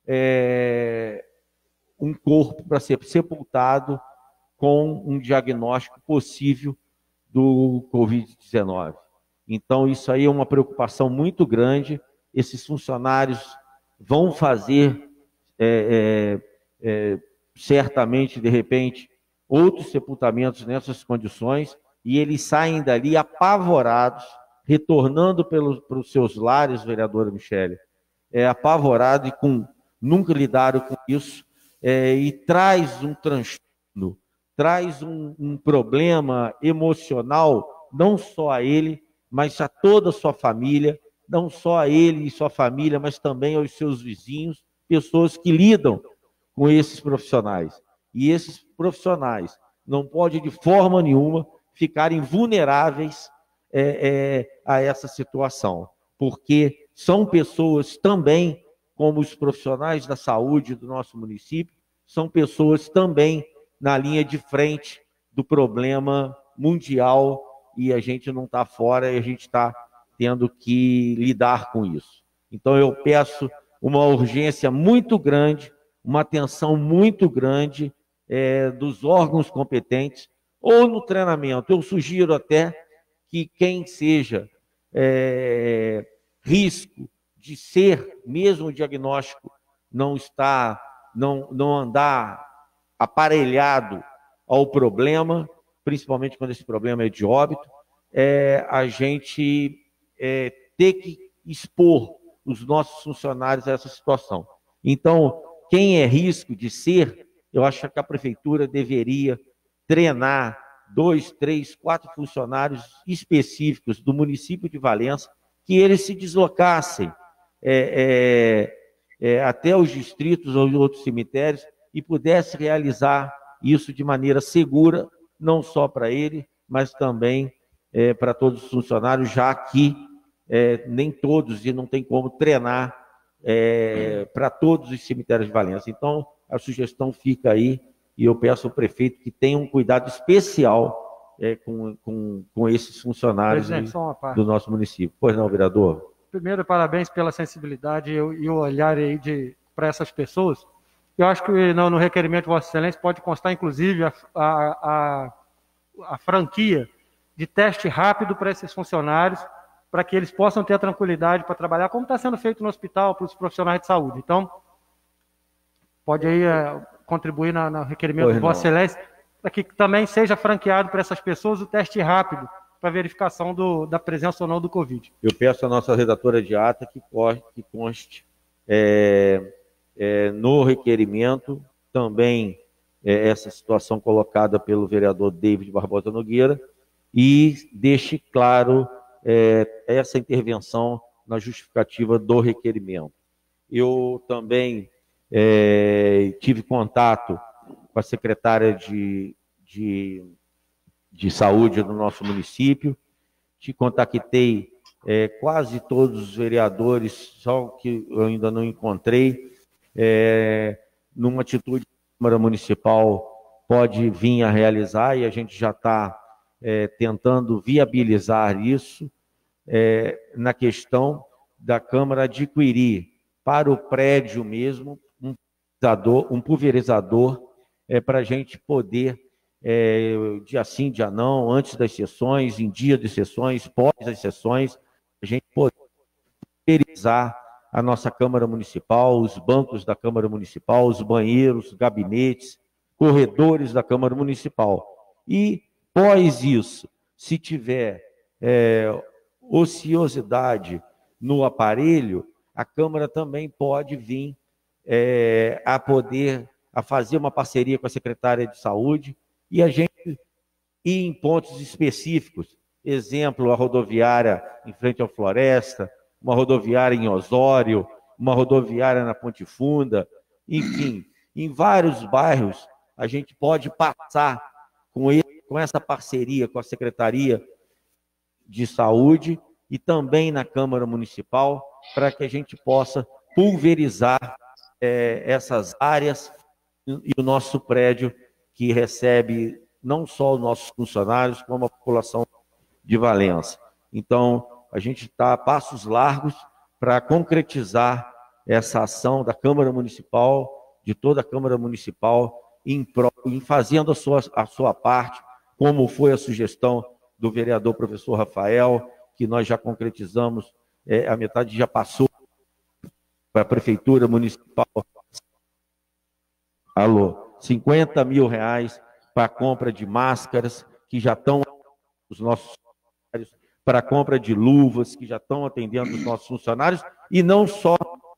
é, um corpo para ser sepultado com um diagnóstico possível do covid dezenove. Então, isso aí é uma preocupação muito grande. Esses funcionários vão fazer, é, é, é, certamente, de repente, outros sepultamentos nessas condições, e eles saem dali apavorados, retornando pelos, para os seus lares, vereadora Michele, é, apavorado e com, nunca lidaram com isso, é, e traz um transtorno, traz um, um problema emocional, não só a ele, mas a toda a sua família, não só a ele e sua família, mas também aos seus vizinhos, pessoas que lidam com esses profissionais. E esses profissionais não podem, de forma nenhuma, ficarem vulneráveis é, é, a essa situação, porque são pessoas também, como os profissionais da saúde do nosso município, são pessoas também na linha de frente do problema mundial, e a gente não está fora, e a gente está tendo que lidar com isso. Então eu peço uma urgência muito grande, uma atenção muito grande é, dos órgãos competentes, ou no treinamento. Eu sugiro até que quem seja é, risco de ser, mesmo o diagnóstico não está, não, não andar aparelhado ao problema, principalmente quando esse problema é de óbito, é, a gente é, ter que expor os nossos funcionários a essa situação. Então, quem é risco de ser, eu acho que a prefeitura deveria treinar dois, três, quatro funcionários específicos do município de Valença, que eles se deslocassem é, é, é, até os distritos ou outros cemitérios e pudesse realizar isso de maneira segura, não só para ele, mas também é, para todos os funcionários, já que é, nem todos, e não tem como treinar é, para todos os cemitérios de Valença. Então, a sugestão fica aí, e eu peço ao prefeito que tenha um cuidado especial é, com, com, com esses funcionários aí, do nosso município. Pois não, vereador? Primeiro, parabéns pela sensibilidade e o olhar aí para essas pessoas. Eu acho que no, no requerimento de Vossa Excelência pode constar, inclusive, a, a, a, a franquia de teste rápido para esses funcionários, para que eles possam ter a tranquilidade para trabalhar, como está sendo feito no hospital para os profissionais de saúde. Então, pode aí é, contribuir na, no requerimento pois de Vossa não. Excelência, para que também seja franqueado para essas pessoas o teste rápido para verificação do, da presença ou não do Covid. Eu peço à nossa redatora de ata que, que conste é, é, no requerimento também é, essa situação colocada pelo vereador David Barbosa Nogueira, e deixe claro é, essa intervenção na justificativa do requerimento. Eu também é, tive contato com a secretária de, de, de saúde do nosso município, te contactei é, quase todos os vereadores, só que eu ainda não encontrei, é, numa atitude que a Câmara Municipal pode vir a realizar, e a gente já está é, tentando viabilizar isso, é, na questão da Câmara adquirir para o prédio mesmo um pulverizador, um pulverizador é, para a gente poder, é, dia sim, dia não, antes das sessões, em dia de sessões, pós as sessões, a gente poder pulverizar a nossa Câmara Municipal, os bancos da Câmara Municipal, os banheiros, gabinetes, corredores da Câmara Municipal. E, pós isso, se tiver é, ociosidade no aparelho, a Câmara também pode vir é, a poder a fazer uma parceria com a Secretária de Saúde e a gente ir em pontos específicos. Exemplo, a rodoviária em frente ao Floresta, uma rodoviária em Osório, uma rodoviária na Ponte Funda, enfim, em vários bairros a gente pode passar com, ele, com essa parceria com a Secretaria de Saúde e também na Câmara Municipal, para que a gente possa pulverizar é, essas áreas e o nosso prédio, que recebe não só os nossos funcionários, como a população de Valença. Então, a gente está a passos largos para concretizar essa ação da Câmara Municipal, de toda a Câmara Municipal, em, pro, em fazendo a sua, a sua parte, como foi a sugestão do vereador professor Rafael, que nós já concretizamos, é, a metade já passou para a Prefeitura Municipal. Alô, cinquenta mil reais para a compra de máscaras, que já estão os nossos funcionários, para a compra de luvas, que já estão atendendo os nossos funcionários, e não só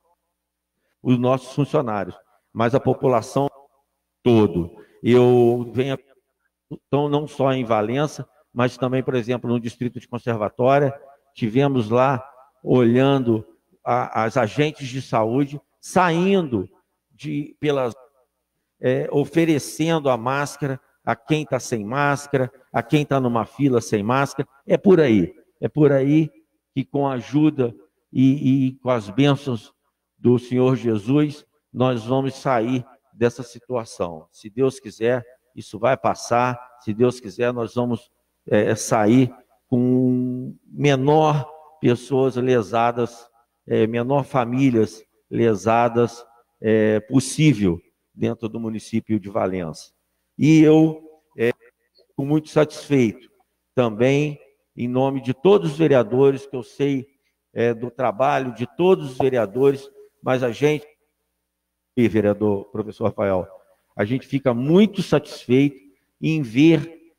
os nossos funcionários, mas a população todo. Eu venho, então, não só em Valença, mas também, por exemplo, no Distrito de Conservatória, tivemos lá, olhando a, as agentes de saúde, saindo de, pelas, é, oferecendo a máscara a quem está sem máscara, a quem está numa fila sem máscara. É por aí, é por aí que, com a ajuda e, e com as bênçãos do Senhor Jesus, nós vamos sair dessa situação. Se Deus quiser, isso vai passar. Se Deus quiser, nós vamos é, sair com menor pessoas lesadas, é, menor famílias lesadas é, possível dentro do município de Valença. E eu, é, fico muito satisfeito também, em nome de todos os vereadores, que eu sei é, do trabalho de todos os vereadores, mas a gente, vereador professor Rafael, a gente fica muito satisfeito em ver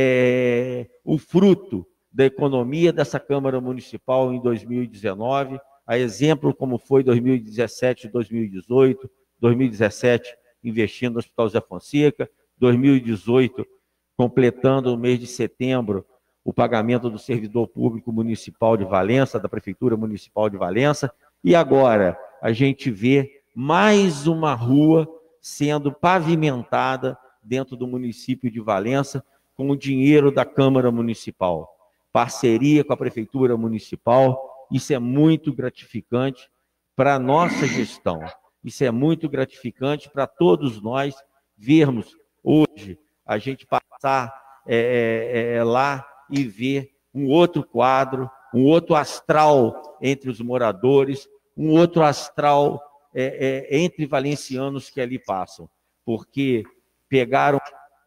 é, o fruto da economia dessa Câmara Municipal em dois mil e dezenove, a exemplo como foi dois mil e dezessete, dois mil e dezoito, dois mil e dezessete investindo no Hospital Zé Fonseca, dois mil e dezoito completando no mês de setembro o pagamento do servidor público municipal de Valença, da Prefeitura Municipal de Valença, e agora a gente vê mais uma rua sendo pavimentada dentro do município de Valença com o dinheiro da Câmara Municipal. Parceria com a Prefeitura Municipal, isso é muito gratificante para a nossa gestão. Isso é muito gratificante para todos nós vermos hoje a gente passar é, é, lá e ver um outro quadro, um outro astral entre os moradores, um outro astral é, é, entre valencianos que ali passam, porque pegaram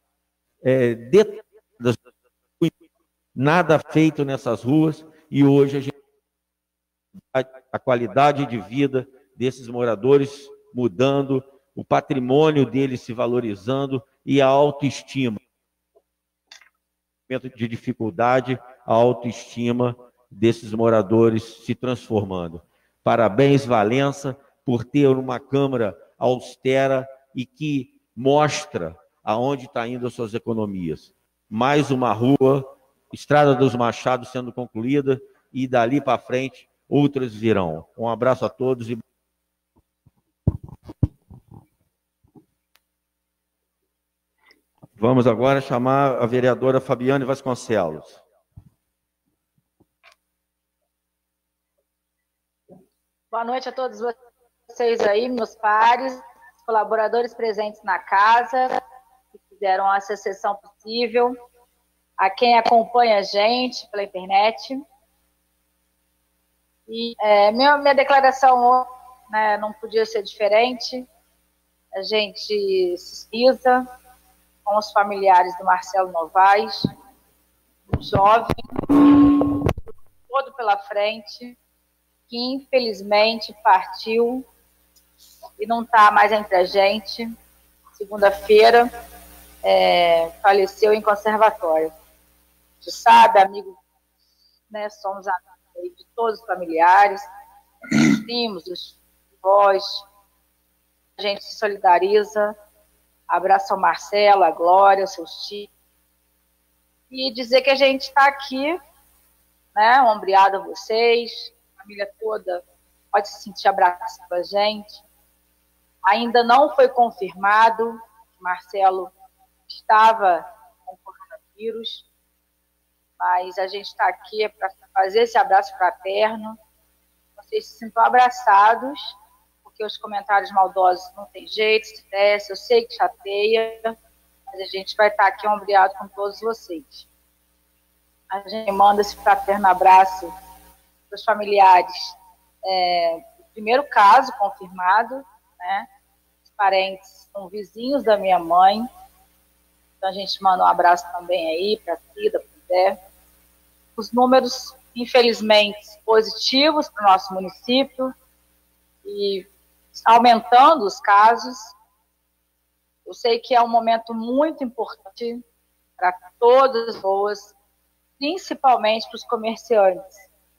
é, detalhes, nada feito nessas ruas, e hoje a, gente, a, a qualidade de vida desses moradores mudando, o patrimônio deles se valorizando e a autoestima, momento de dificuldade, a autoestima desses moradores se transformando. Parabéns, Valença, por ter uma Câmara austera e que mostra aonde está indo as suas economias. Mais uma rua Estrada dos Machados sendo concluída e dali para frente outras virão. Um abraço a todos e vamos agora chamar a vereadora Fabiane Vasconcelos. Boa noite a todos vocês aí, meus pares, colaboradores presentes na casa, que fizeram essa sessão possível, a quem acompanha a gente pela internet. E é, minha, minha declaração, né, não podia ser diferente. A gente se pisa com os familiares do Marcelo Novaes, um jovem, todo pela frente, que infelizmente partiu e não está mais entre a gente. Segunda-feira, é, faleceu em conservatório. A gente sabe, amigo, né, somos amigos de todos os familiares, os primos, os avós, a gente se solidariza, abraça o Marcelo, a Glória, seus tios, e dizer que a gente está aqui, né, ombreado a vocês, a família toda pode se sentir abraçada com a gente. Ainda não foi confirmado que Marcelo estava com coronavírus, mas a gente está aqui para fazer esse abraço fraterno. Vocês se sintam abraçados, porque os comentários maldosos não tem jeito, se desce, eu sei que chateia, mas a gente vai estar aqui ombreado com todos vocês. A gente manda esse fraterno abraço para os familiares. É, o primeiro caso confirmado, né? Os parentes são vizinhos da minha mãe, então a gente manda um abraço também aí para a Cida, para o Zé. Os números, infelizmente, positivos para o nosso município e aumentando os casos. Eu sei que é um momento muito importante para todas as pessoas, principalmente para os comerciantes.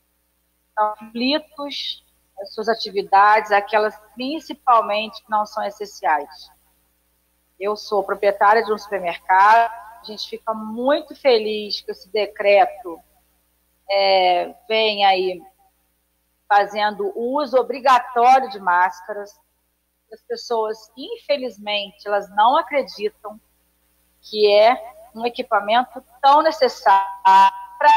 Conflitos, as suas atividades, aquelas principalmente que não são essenciais. Eu sou proprietária de um supermercado, a gente fica muito feliz que esse decreto é, vem aí fazendo uso obrigatório de máscaras. As pessoas, infelizmente, elas não acreditam que é um equipamento tão necessário para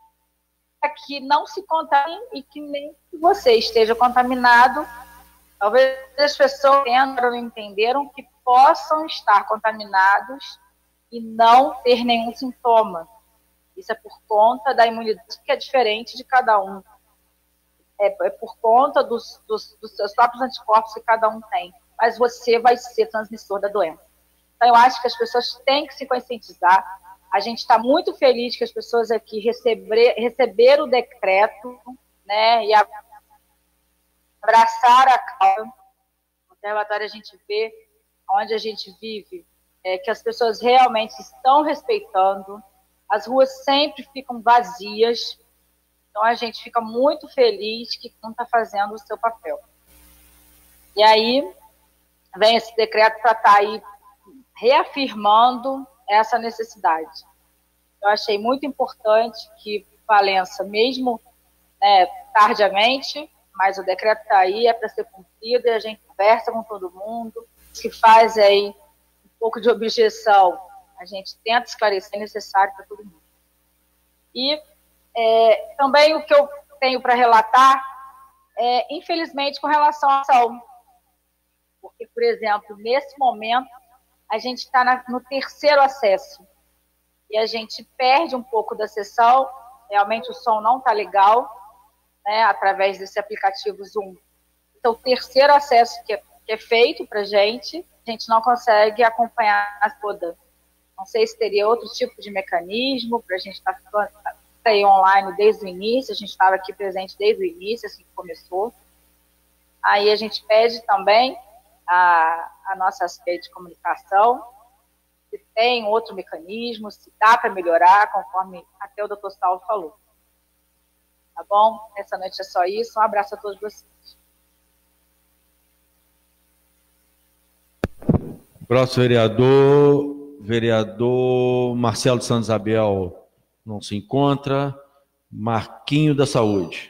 que não se contamine e que nem você esteja contaminado. Talvez as pessoas não entenderam que possam estar contaminados e não ter nenhum sintoma. Isso é por conta da imunidade que é diferente de cada um. É, é por conta dos, dos, dos seus próprios anticorpos que cada um tem. Mas você vai ser transmissor da doença. Então, eu acho que as pessoas têm que se conscientizar. A gente está muito feliz que as pessoas aqui receber, receberam o decreto, né, e abraçaram a causa. No conservatório a gente vê, onde a gente vive, é, que as pessoas realmente estão respeitando. As ruas sempre ficam vazias. Então, a gente fica muito feliz que não está fazendo o seu papel. E aí, vem esse decreto para estar aí reafirmando essa necessidade. Eu achei muito importante que Valença, mesmo, né, tardiamente, mas o decreto está aí, é para ser cumprido, e a gente conversa com todo mundo, que faz aí um pouco de objeção, a gente tenta esclarecer, é necessário para todo mundo. E é, também o que eu tenho para relatar é, infelizmente, com relação à ação. Porque, por exemplo, nesse momento, a gente está no terceiro acesso e a gente perde um pouco da sessão, realmente o som não está legal, né, através desse aplicativo Zoom. Então, o terceiro acesso que é, que é feito para a gente, a gente não consegue acompanhar toda. Não sei se teria outro tipo de mecanismo para a gente estar tá aí online desde o início, a gente estava aqui presente desde o início, assim que começou. Aí a gente pede também a, a nossa assessoria de comunicação, se tem outro mecanismo, se dá para melhorar, conforme até o doutor Saulo falou. Tá bom? Essa noite é só isso. Um abraço a todos vocês. Próximo vereador, vereador Marcelo de Santos Isabel. Não se encontra. Marquinho da Saúde.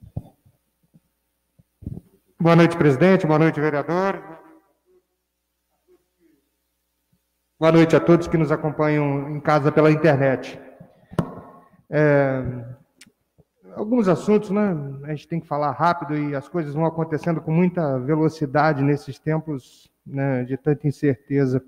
Boa noite, presidente. Boa noite, vereador. Boa noite a todos que nos acompanham em casa pela internet. É, alguns assuntos, né? A gente tem que falar rápido e as coisas vão acontecendo com muita velocidade nesses tempos, né, de tanta incerteza.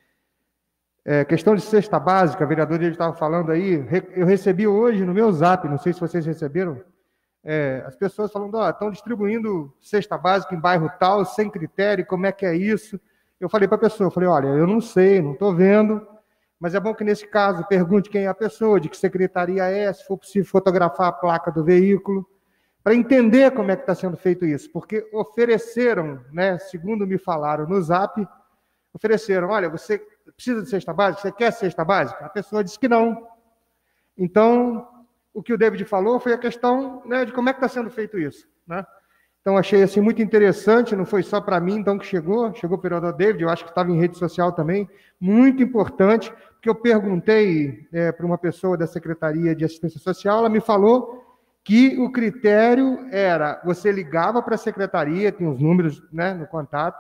É, questão de cesta básica, a vereadora estava falando aí, eu recebi hoje no meu zap, não sei se vocês receberam, é, as pessoas falando, ó, estão distribuindo cesta básica em bairro tal, sem critério, como é que é isso? Eu falei para a pessoa, eu falei, olha, eu não sei, não estou vendo, mas é bom que nesse caso pergunte quem é a pessoa, de que secretaria é, se for possível fotografar a placa do veículo, para entender como é que está sendo feito isso, porque ofereceram, né, segundo me falaram no zap, ofereceram, olha, você precisa de cesta básica, você quer cesta básica? A pessoa disse que não. Então, o que o David falou foi a questão, né, de como é que está sendo feito isso, né? Então, achei assim, muito interessante, não foi só para mim, então, que chegou, chegou o vereador David, eu acho que estava em rede social também, muito importante, porque eu perguntei é, para uma pessoa da Secretaria de Assistência Social, ela me falou que o critério era, você ligava para a secretaria, tem os números, né, no contato,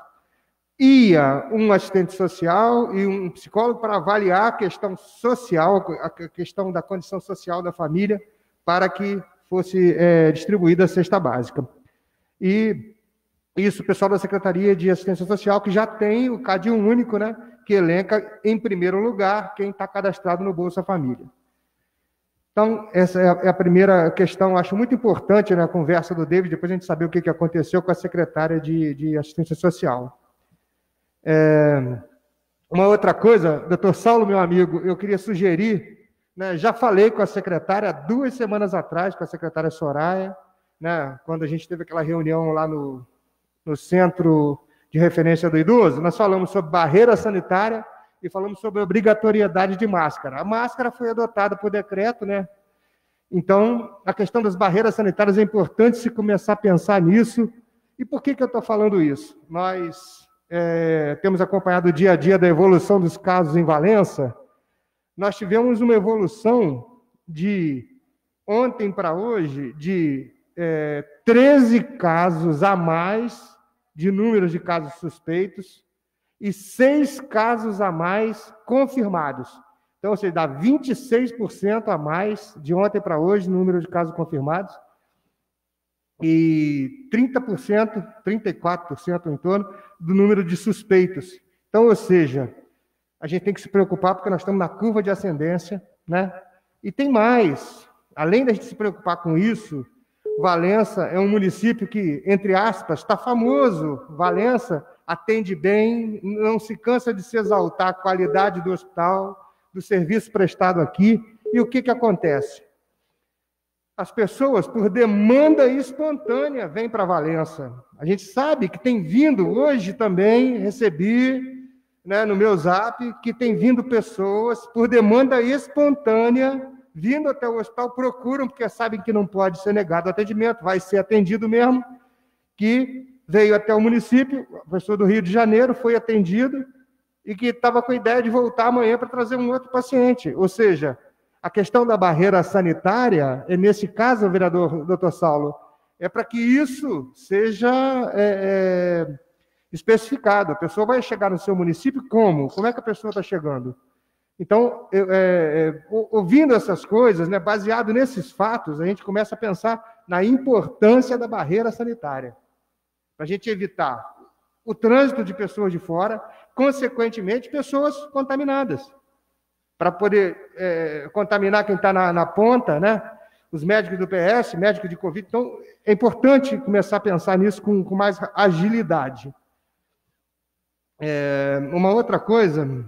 ia um assistente social e um psicólogo para avaliar a questão social, a questão da condição social da família, para que fosse é, distribuída a cesta básica. E isso, o pessoal da Secretaria de Assistência Social, que já tem o C A D único, né, que elenca, em primeiro lugar, quem está cadastrado no Bolsa Família. Então, essa é a primeira questão, acho muito importante, né, a conversa do David, depois a gente saber o que aconteceu com a secretária de, de Assistência Social. É, uma outra coisa, doutor Saulo, meu amigo, eu queria sugerir, né, já falei com a secretária duas semanas atrás, com a secretária Soraya, né, quando a gente teve aquela reunião lá no, no Centro de Referência do Idoso, nós falamos sobre barreira sanitária e falamos sobre obrigatoriedade de máscara. A máscara foi adotada por decreto, né? Então, a questão das barreiras sanitárias é importante se começar a pensar nisso. E por que que eu estou falando isso? Nós é, temos acompanhado o dia a dia da evolução dos casos em Valença. Nós tivemos uma evolução de ontem para hoje de é, treze casos a mais de números de casos suspeitos e seis casos a mais confirmados. Então, ou seja, dá vinte e seis por cento a mais de ontem para hoje, número de casos confirmados, e trinta por cento, trinta e quatro por cento em torno do número de suspeitos. Então, ou seja, a gente tem que se preocupar porque nós estamos na curva de ascendência, né? E tem mais, além da gente se preocupar com isso, Valença é um município que, entre aspas, está famoso. Valença atende bem, não se cansa de se exaltar a qualidade do hospital, do serviço prestado aqui. E o que que acontece? As pessoas, por demanda espontânea, vêm para Valença. A gente sabe que tem vindo, hoje também recebi, né, no meu zap, que tem vindo pessoas, por demanda espontânea, vindo até o hospital, procuram, porque sabem que não pode ser negado o atendimento, vai ser atendido mesmo, que veio até o município, a pessoa do Rio de Janeiro, foi atendido, e que estava com a ideia de voltar amanhã para trazer um outro paciente. Ou seja, a questão da barreira sanitária, é nesse caso, vereador doutor Saulo, é para que isso seja é, é, especificado. A pessoa vai chegar no seu município como? Como é que a pessoa está chegando? Então, eu, é, é, ouvindo essas coisas, né, baseado nesses fatos, a gente começa a pensar na importância da barreira sanitária, para a gente evitar o trânsito de pessoas de fora, consequentemente, pessoas contaminadas, para poder é, contaminar quem está na, na ponta, né, os médicos do P S, médicos de Covid. Então, é importante começar a pensar nisso com, com mais agilidade. É, uma outra coisa...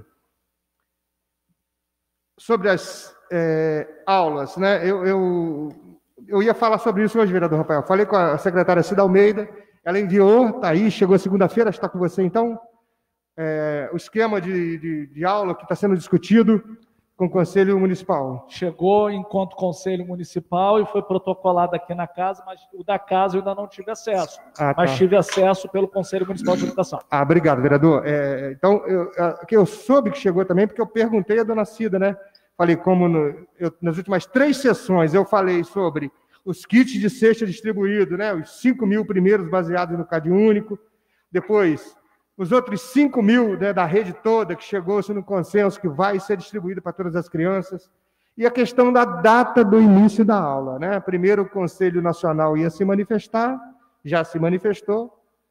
Sobre as é, aulas, né? Eu, eu, eu ia falar sobre isso hoje, vereador Rafael. Falei com a secretária Cida Almeida, ela enviou, está aí, chegou segunda-feira, está com você então, é, o esquema de, de, de aula que está sendo discutido com o Conselho Municipal. Chegou enquanto Conselho Municipal e foi protocolado aqui na casa, mas o da casa eu ainda não tive acesso. Ah, tá. Mas tive acesso pelo Conselho Municipal de Educação. Ah, obrigado, vereador. É, então, eu, que eu soube que chegou também, porque eu perguntei à dona Cida, né? falei como no, eu, nas últimas três sessões eu falei sobre os kits de cesta distribuídos, né? Os cinco mil primeiros baseados no Cade Único, depois os outros cinco mil, né, da rede toda, que chegou-se no consenso que vai ser distribuído para todas as crianças, e a questão da data do início da aula, né? Primeiro o Conselho Nacional ia se manifestar, já se manifestou,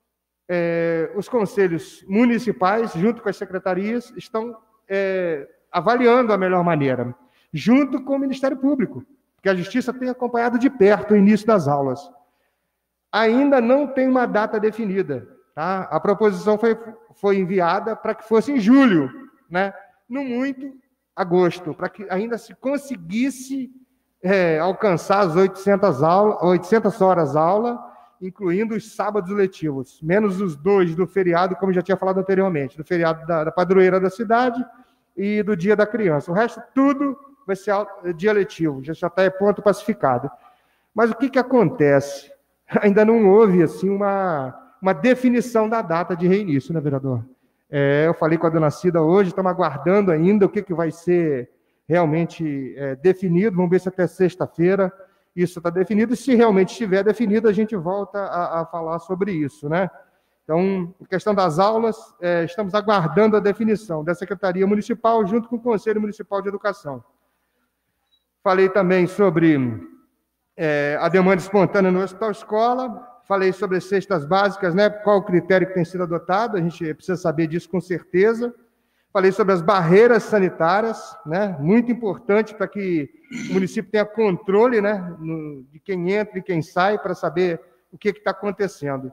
é, os conselhos municipais, junto com as secretarias, estão é, avaliando a melhor maneira, junto com o Ministério Público, que a Justiça tem acompanhado de perto o início das aulas. Ainda não tem uma data definida, tá? A proposição foi, foi enviada para que fosse em julho, né? No muito, agosto, para que ainda se conseguisse é, alcançar as oitocentas, aula, oitocentas horas aula, incluindo os sábados letivos, menos os dois do feriado, como já tinha falado anteriormente, do feriado da, da padroeira da cidade e do dia da criança. O resto, tudo vai ser dia letivo, já está é ponto pacificado. Mas o que, que acontece? Ainda não houve assim, uma, uma definição da data de reinício, né, vereador? É, eu falei com a dona Cida hoje, estamos aguardando ainda o que, que vai ser realmente é, definido, vamos ver se até sexta-feira isso está definido, e se realmente estiver definido, a gente volta a, a falar sobre isso, né? Então, a questão das aulas, é, estamos aguardando a definição da Secretaria Municipal junto com o Conselho Municipal de Educação. Falei também sobre é, a demanda espontânea no Hospital Escola, falei sobre as cestas básicas, né? Qual o critério que tem sido adotado, a gente precisa saber disso com certeza. Falei sobre as barreiras sanitárias, né? Muito importante para que o município tenha controle, né? No, de quem entra e quem sai, para saber o que está acontecendo.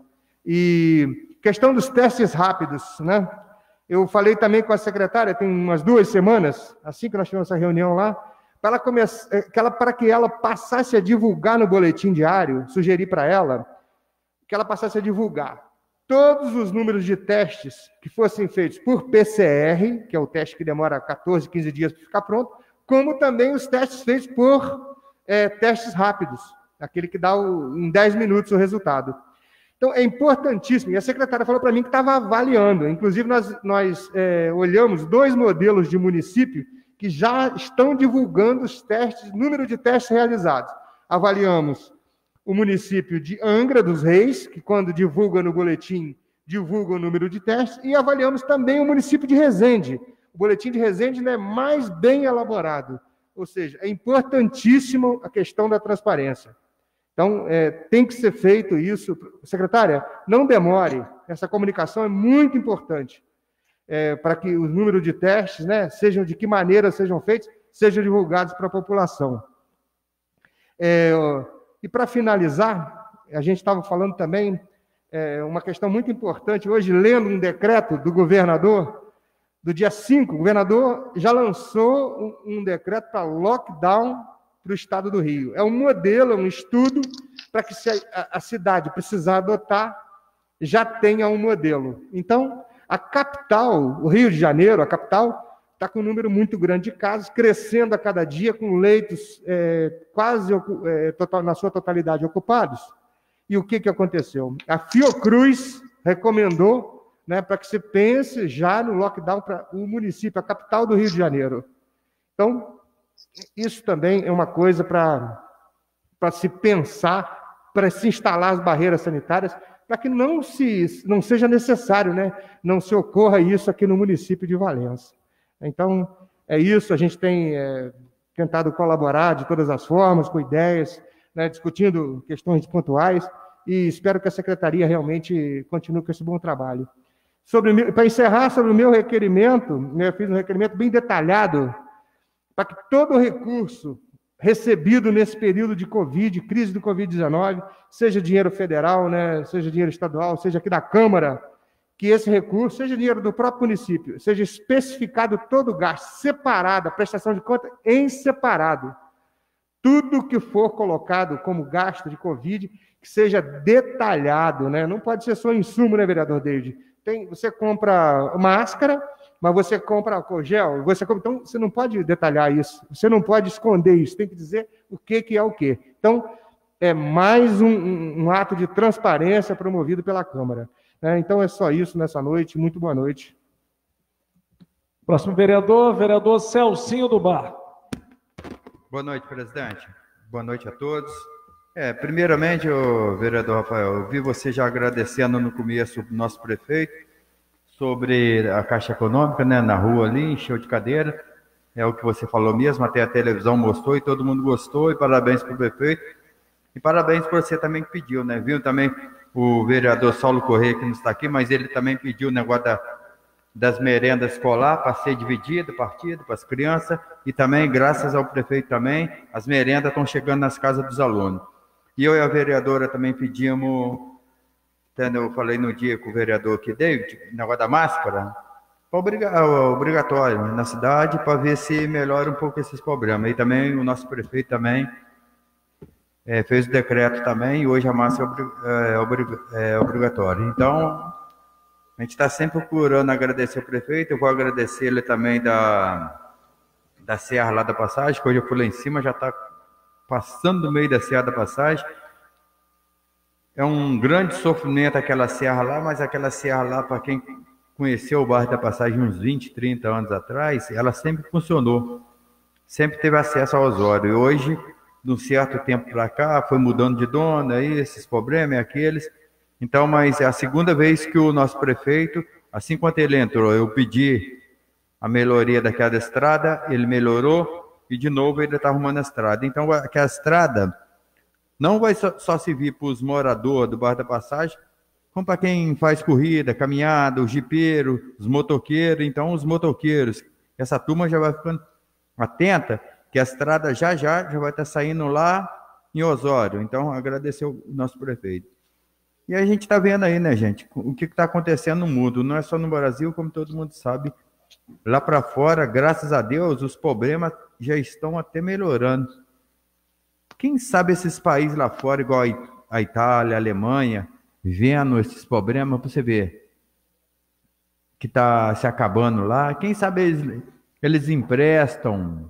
E questão dos testes rápidos, né? Eu falei também com a secretária, tem umas duas semanas, assim que nós tivemos essa reunião lá, para, ela começar, que ela, para que ela passasse a divulgar no boletim diário, sugeri para ela, que ela passasse a divulgar todos os números de testes que fossem feitos por P C R, que é o teste que demora quatorze, quinze dias para ficar pronto, como também os testes feitos por é, testes rápidos, aquele que dá o, em dez minutos o resultado. Então, é importantíssimo, e a secretária falou para mim que estava avaliando, inclusive nós, nós é, olhamos dois modelos de município que já estão divulgando os testes, número de testes realizados. Avaliamos o município de Angra dos Reis, que quando divulga no boletim, divulga o número de testes, e avaliamos também o município de Resende. O boletim de Resende é mais bem elaborado, ou seja, é importantíssimo a questão da transparência. Então, é, tem que ser feito isso. Secretária, não demore, essa comunicação é muito importante, é, para que os números de testes, né, sejam de que maneira sejam feitos, sejam divulgados para a população. É, e para finalizar, a gente estava falando também é, uma questão muito importante, hoje lendo um decreto do governador, do dia cinco, o governador já lançou um, um decreto para lockdown para o estado do Rio. É um modelo, é um estudo, para que se a, a cidade precisar adotar, já tenha um modelo. Então, a capital, o Rio de Janeiro, a capital, está com um número muito grande de casos, crescendo a cada dia, com leitos é, quase é, total, na sua totalidade ocupados. E o que, que aconteceu? A Fiocruz recomendou, né, para que se pense já no lockdown para o município, a capital do Rio de Janeiro. Então, isso também é uma coisa para para se pensar, para se instalar as barreiras sanitárias, para que não, se, não seja necessário, né, não se ocorra isso aqui no município de Valença. Então, é isso, a gente tem é, tentado colaborar de todas as formas, com ideias, né, discutindo questões pontuais, e espero que a Secretaria realmente continue com esse bom trabalho. Para encerrar, sobre o meu requerimento, né, eu fiz um requerimento bem detalhado, para que todo recurso recebido nesse período de Covid, crise do Covid dezenove, seja dinheiro federal, né, seja dinheiro estadual, seja aqui da Câmara, que esse recurso, seja dinheiro do próprio município, seja especificado todo o gasto, separado, a prestação de conta em separado. Tudo que for colocado como gasto de Covid, que seja detalhado, né? Não pode ser só insumo, né, vereador David? Tem, você compra máscara, mas você compra álcool gel, você compra, então você não pode detalhar isso, você não pode esconder isso, tem que dizer o que, que é o quê. Então, é mais um, um, um ato de transparência promovido pela Câmara. Né? Então, é só isso nessa noite. Muito boa noite. Próximo vereador, vereador Celcinho do Bar. Boa noite, presidente. Boa noite a todos. É, primeiramente, o vereador Rafael, eu vi você já agradecendo no começo o nosso prefeito sobre a Caixa Econômica, né, na rua ali, encheu de cadeira. É o que você falou mesmo, até a televisão mostrou e todo mundo gostou, e parabéns para o prefeito. E parabéns por você também que pediu, né? Viu também o vereador Saulo Correia, que não está aqui, mas ele também pediu o negócio da, das merendas escolar para ser dividido, partido para as crianças, e também, graças ao prefeito também, as merendas estão chegando nas casas dos alunos. E eu e a vereadora também pedimos, eu falei no dia com o vereador aqui, David, negócio da máscara, obrigatório na cidade, para ver se melhora um pouco esses problemas. E também o nosso prefeito também é, fez o decreto também, e hoje a máscara é, obrig, é obrigatória. Então, a gente está sempre procurando agradecer o prefeito. Eu vou agradecer ele também da, da Serra lá da Passagem, que hoje eu fui lá em cima, já está passando no meio da Serra da Passagem. É um grande sofrimento aquela serra lá, mas aquela serra lá, para quem conheceu o bairro da Passagem uns vinte, trinta anos atrás, ela sempre funcionou. Sempre teve acesso ao Osório. E hoje, de um certo tempo para cá, foi mudando de dono, aí esses problemas, aqueles. Então, mas é a segunda vez que o nosso prefeito, assim quando ele entrou, eu pedi a melhoria daquela estrada, ele melhorou, e de novo ele está arrumando a estrada. Então, aquela estrada não vai só, só servir para os moradores do bairro da Passagem, como para quem faz corrida, caminhada, o jipeiro, os motoqueiros. Então, os motoqueiros, essa turma já vai ficando atenta, que a estrada já já já vai estar saindo lá em Osório. Então, agradecer o nosso prefeito. E a gente está vendo aí, né, gente, o que está acontecendo no mundo. Não é só no Brasil, como todo mundo sabe. Lá para fora, graças a Deus, os problemas já estão até melhorando. Quem sabe esses países lá fora, igual a Itália, a Alemanha, vendo esses problemas, para você ver que está se acabando lá. Quem sabe eles, eles emprestam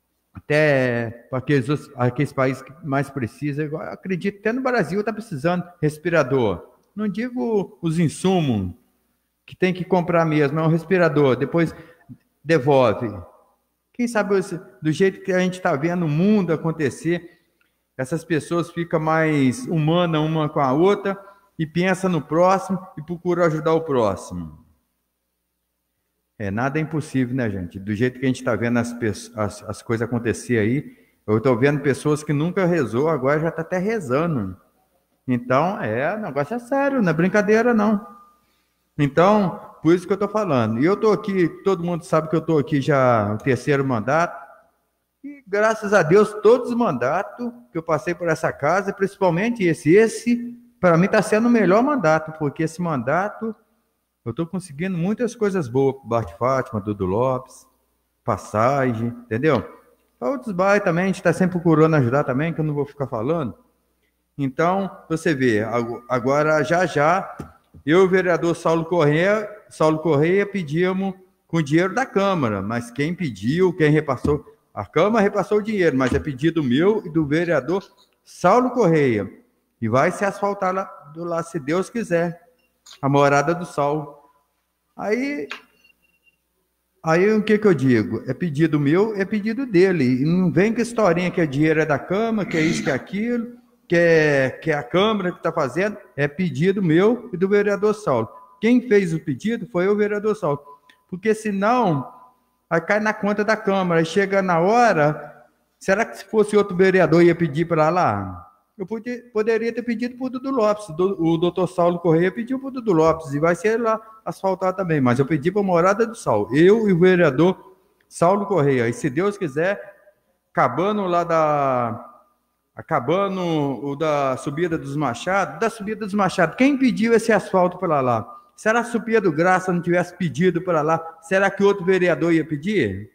até para aqueles, aqueles países que mais precisam. Igual, acredito até no Brasil está precisando respirador. Não digo os insumos que tem que comprar mesmo, é um respirador, depois devolve. Quem sabe do jeito que a gente está vendo o mundo acontecer, essas pessoas ficam mais humanas uma com a outra e pensam no próximo e procuram ajudar o próximo. É, nada é impossível, né, gente? Do jeito que a gente está vendo as, as, as coisas acontecer aí, eu estou vendo pessoas que nunca rezou, agora já está até rezando. Então, é, o negócio é sério, não é brincadeira, não. Então, por isso que eu estou falando. E eu estou aqui, todo mundo sabe que eu estou aqui já no terceiro mandato, e graças a Deus, todos os mandatos que eu passei por essa casa, principalmente esse, esse, para mim está sendo o melhor mandato, porque esse mandato eu estou conseguindo muitas coisas boas, Bairro de Fátima, Dudu Lopes, Passagem, entendeu? Para outros bairros também, a gente está sempre procurando ajudar também, que eu não vou ficar falando. Então, você vê, agora já já, eu e o vereador Saulo Correia, Saulo Correia pedimos com dinheiro da Câmara, mas quem pediu, quem repassou, a Câmara repassou o dinheiro, mas é pedido meu e do vereador Saulo Correia. E vai se asfaltar lá, do lá, se Deus quiser, a morada do Saulo. Aí, aí o que que eu digo? É pedido meu, é pedido dele. E não vem com a historinha que o dinheiro é da Câmara, que é isso, que é aquilo, que é, que é a Câmara que está fazendo. É pedido meu e do vereador Saulo. Quem fez o pedido foi o vereador Saulo. Porque senão, aí cai na conta da Câmara. Aí chega na hora, será que se fosse outro vereador ia pedir para lá? Eu podia, poderia ter pedido para o Dudu Lopes. O doutor Saulo Correia pediu para o Dudu Lopes. E vai ser lá asfaltar também. Mas eu pedi para a morada do Saulo. Eu e o vereador Saulo Correia. E se Deus quiser, acabando lá da... Acabando o da subida dos Machados, da subida dos Machados, quem pediu esse asfalto para lá? Será que se o Pedro Graça não tivesse pedido para lá, será que outro vereador ia pedir?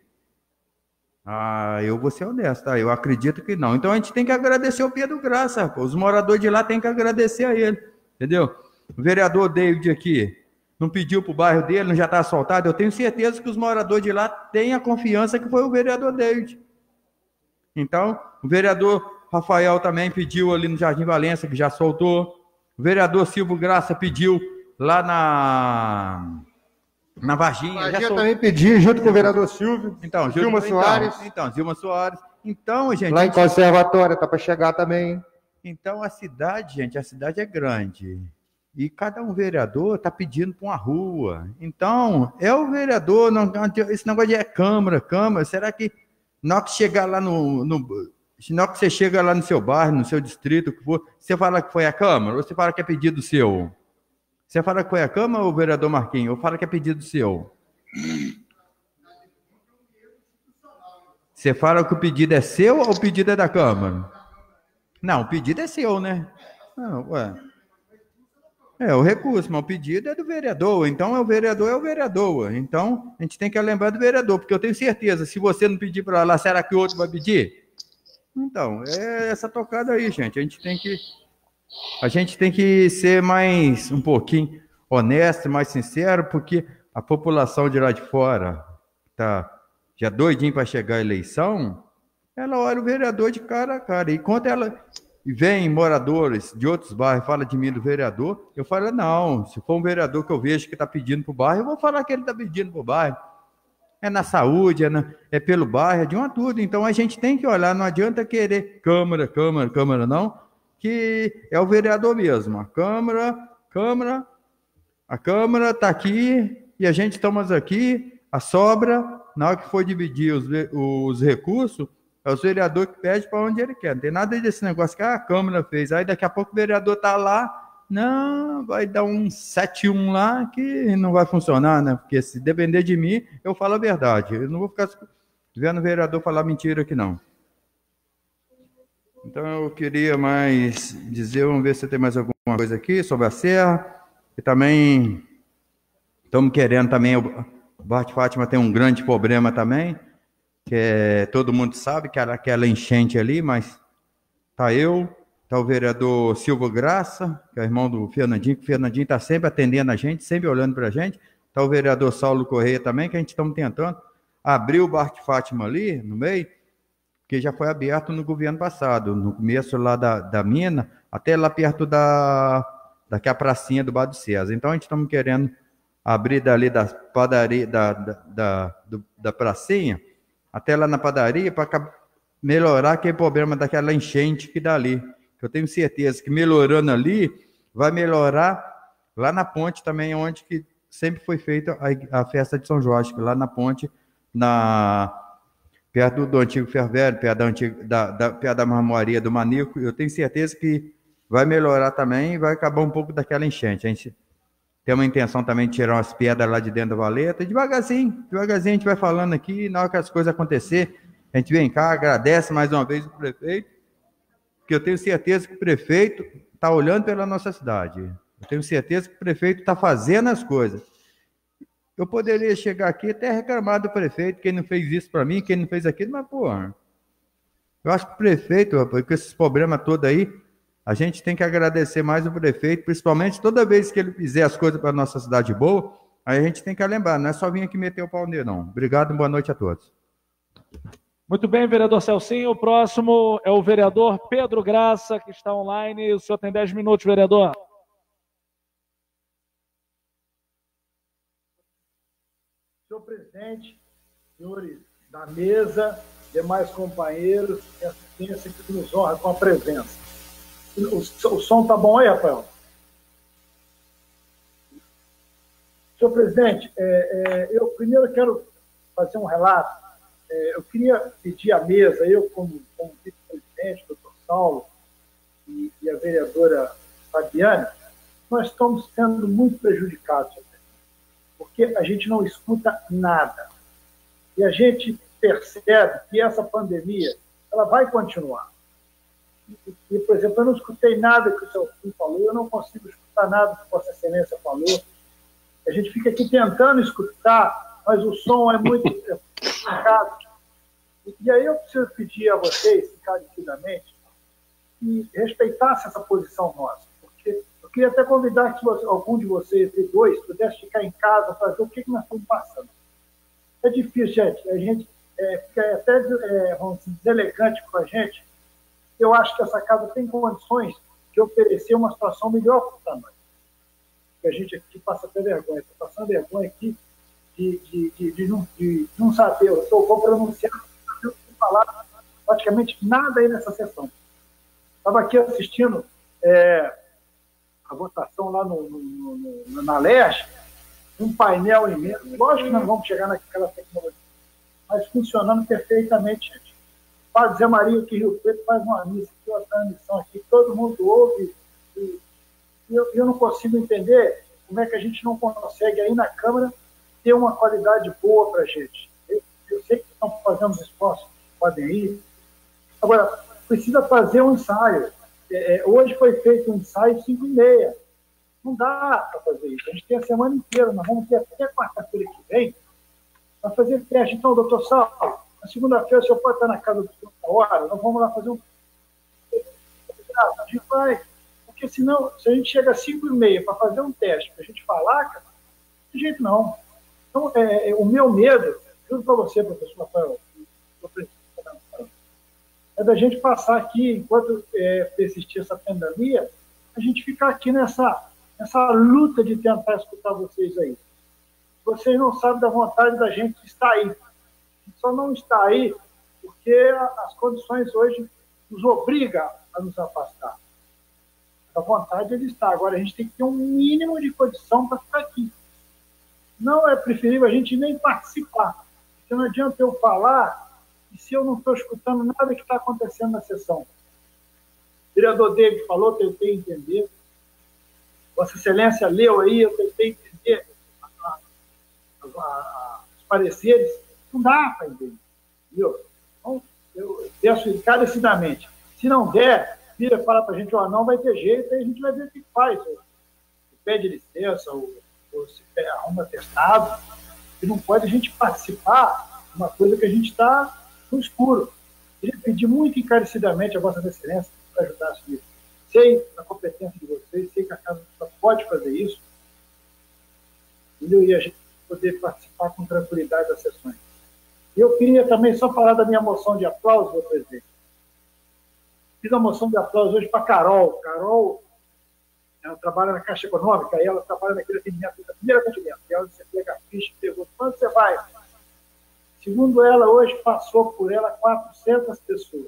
Ah, eu vou ser honesto, tá? Eu acredito que não. Então a gente tem que agradecer o Pedro Graça, pô. Os moradores de lá têm que agradecer a ele, entendeu? O vereador David aqui não pediu para o bairro dele, não já está asfaltado. Eu tenho certeza que os moradores de lá têm a confiança que foi o vereador David. Então, o vereador Rafael também pediu ali no Jardim Valença, que já soltou. O vereador Silvio Graça pediu lá na, na Varginha. Varginha já também pediu, junto com o vereador Silvio. Então, Zilma Soares. Então, então, Zilma Soares. Então, gente... Lá em gente... Conservatório, tá para chegar também. Então, a cidade, gente, a cidade é grande. E cada um vereador está pedindo para uma rua. Então, é o vereador, não, esse negócio de é Câmara, Câmara, será que na hora que chegar lá no, no na hora que você chega lá no seu bairro, no seu distrito, você fala que foi a Câmara ou você fala que é pedido seu? Você fala que foi a Câmara ou o vereador Marquinhos? Ou fala que é pedido seu? Você fala que o pedido é seu ou o pedido é da Câmara? Não, o pedido é seu, né? Não, ué. É, o recurso, mas o pedido é do vereador. Então, é o vereador, é o vereador. Então, a gente tem que lembrar do vereador, porque eu tenho certeza, se você não pedir para lá, será que o outro vai pedir? Então, é essa tocada aí, gente. A gente tem que, a gente tem que ser mais, um pouquinho honesto, mais sincero, porque a população de lá de fora tá já doidinho para chegar a eleição, ela olha o vereador de cara a cara. E quando ela... E vem moradores de outros bairros, fala de mim do vereador, eu falo, não, se for um vereador que eu vejo que está pedindo para o bairro, eu vou falar que ele está pedindo para o bairro. É na saúde, é, na, é pelo bairro, é de uma tudo. Então a gente tem que olhar, não adianta querer Câmara, Câmara, Câmara, não, que é o vereador mesmo. A Câmara, Câmara, a Câmara está aqui e a gente estamos aqui, a sobra, na hora que for dividir os, os recursos, é o vereador que pede para onde ele quer. Não tem nada desse negócio que a Câmara fez. Aí daqui a pouco o vereador está lá, não, vai dar um sete um lá que não vai funcionar, né? Porque se depender de mim, eu falo a verdade. Eu não vou ficar vendo o vereador falar mentira aqui, não. Então eu queria mais dizer, vamos ver se tem mais alguma coisa aqui sobre a Serra. E também estamos querendo também, o Bairro de Fátima tem um grande problema também, que é, todo mundo sabe que era aquela enchente ali, mas tá eu, tá o vereador Silvio Graça, que é irmão do Fernandinho, que o Fernandinho está sempre atendendo a gente, sempre olhando para a gente, tá o vereador Saulo Correia também, que a gente estamos tentando abrir o Bairro de Fátima ali, no meio, que já foi aberto no governo passado, no começo lá da, da mina, até lá perto da, daqui a pracinha do Bar do César. Então a gente estamos querendo abrir dali da padaria, da, da, da, do, da pracinha, até lá na padaria, para melhorar aquele problema daquela enchente que dá ali. Eu tenho certeza que melhorando ali, vai melhorar lá na ponte também, onde que sempre foi feita a, a festa de São Jorge, lá na ponte, na, perto do, do antigo Fervério, perto da, antiga, da, da, perto da marmoaria do Manico. Eu tenho certeza que vai melhorar também e vai acabar um pouco daquela enchente. A gente tem uma intenção também de tirar umas pedras lá de dentro da valeta. Devagarzinho, devagarzinho a gente vai falando aqui, na hora que as coisas acontecer, a gente vem cá, agradece mais uma vez o prefeito, porque eu tenho certeza que o prefeito está olhando pela nossa cidade. Eu tenho certeza que o prefeito está fazendo as coisas. Eu poderia chegar aqui até reclamar do prefeito, quem não fez isso para mim, quem não fez aquilo, mas, pô, eu acho que o prefeito, rapaz, com esses problemas todos aí, a gente tem que agradecer mais o prefeito, principalmente toda vez que ele fizer as coisas para a nossa cidade boa, aí a gente tem que lembrar, não é só vir aqui meter o pau nele, não. Obrigado e boa noite a todos. Muito bem, vereador Celcinho. O próximo é o vereador Pedro Graça, que está online. O senhor tem dez minutos, vereador. Senhor presidente, senhores da mesa, demais companheiros e assistência que nos honra com a presença. O, o som tá bom aí, Rafael? Senhor presidente, é, é, eu primeiro quero fazer um relato. É, eu queria pedir à mesa, eu como, como vice-presidente, doutor Saulo, e, e a vereadora Fabiane, nós estamos sendo muito prejudicados, porque a gente não escuta nada. E a gente percebe que essa pandemia ela vai continuar. E, e, por exemplo, eu não escutei nada que o seu filho falou, eu não consigo escutar nada que Vossa Excelência falou. A gente fica aqui tentando escutar, mas o som é muito complicado. E, e aí eu preciso pedir a vocês, encarecidamente, que respeitassem essa posição nossa. Porque eu queria até convidar que você, algum de vocês, de dois, pudesse ficar em casa para ver o que, que nós estamos passando. É difícil, gente. A gente é, fica até é, vamos dizer, deselegante com a gente. Eu acho que essa casa tem condições de oferecer uma situação melhor para nós. Que a gente aqui passa até vergonha. Estou passando vergonha aqui de, de, de, de, não, de não saber. Eu tô, vou pronunciar, não sei falar, praticamente nada aí nessa sessão. Estava aqui assistindo é, a votação lá no, no, no, na Leste, um painel imenso. Lógico que nós vamos chegar naquela tecnologia, mas funcionando perfeitamente, gente. Padre Zé Maria, que Rio Preto faz uma missa, que uma transmissão aqui, todo mundo ouve, e eu, eu não consigo entender como é que a gente não consegue aí na Câmara ter uma qualidade boa para a gente. Eu, eu sei que estão fazendo os esforços, podem ir. Agora, precisa fazer um ensaio. É, hoje foi feito um ensaio cinco e meia. Não dá para fazer isso. A gente tem a semana inteira, nós vamos ter até quarta-feira que vem para fazer teste. Então, doutor Sal, na segunda-feira o senhor pode estar na casa do senhor a hora, nós vamos lá fazer um... A gente vai... Porque senão, se a gente chega às cinco e meia para fazer um teste, para a gente falar, cara, de jeito não. Então, é, é, o meu medo, juro para você, professor Rafael, é da gente passar aqui, enquanto é, persistir essa pandemia, a gente ficar aqui nessa, nessa luta de tentar escutar vocês aí. Vocês não sabem da vontade da gente estar aí. A gente só não está aí porque as condições hoje nos obrigam a nos afastar. A vontade ele está. Agora, a gente tem que ter um mínimo de condição para ficar aqui. Não é preferível a gente nem participar. Porque não adianta eu falar e se eu não estou escutando nada que está acontecendo na sessão. O vereador David falou, tentei entender. Vossa Excelência leu aí, eu tentei entender a, a, a, a, os pareceres. Não dá para entender. Entendeu? Então, eu peço encarecidamente. Se não der, vira e fala para a gente, ó, não vai ter jeito, aí a gente vai ver o que faz. Ou pede licença, ou, ou se arruma atestado, e não pode a gente participar de uma coisa que a gente está no escuro. Queria pedir muito encarecidamente a Vossa Excelência para ajudar a isso. Sei da competência de vocês, sei que a Casa pode fazer isso, e a gente poder participar com tranquilidade das sessões. Eu queria também só falar da minha moção de aplauso, meu presidente. Fiz a moção de aplauso hoje para a Carol. Carol, ela trabalha na Caixa Econômica, e ela trabalha naquele atendimento, da primeira atendimento. E ela você pega a ficha e pergunta, quando você vai? Segundo ela, hoje passou por ela quatrocentas pessoas.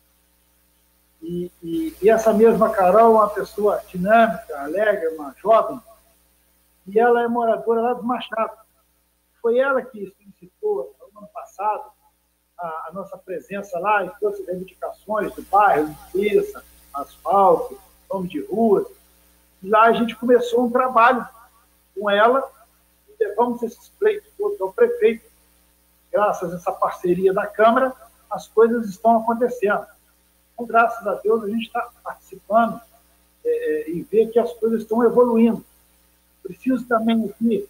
E, e, e essa mesma Carol é uma pessoa dinâmica, alegre, uma jovem, e ela é moradora lá do Machado. Foi ela que solicitou, no ano passado, a, a nossa presença lá, e trouxe as reivindicações do bairro, limpeza, asfalto, nome de ruas. E lá a gente começou um trabalho com ela, e levamos esses pleitos todos ao prefeito. Graças a essa parceria da Câmara, as coisas estão acontecendo. Então, graças a Deus, a gente está participando é, e vê que as coisas estão evoluindo. Preciso também aqui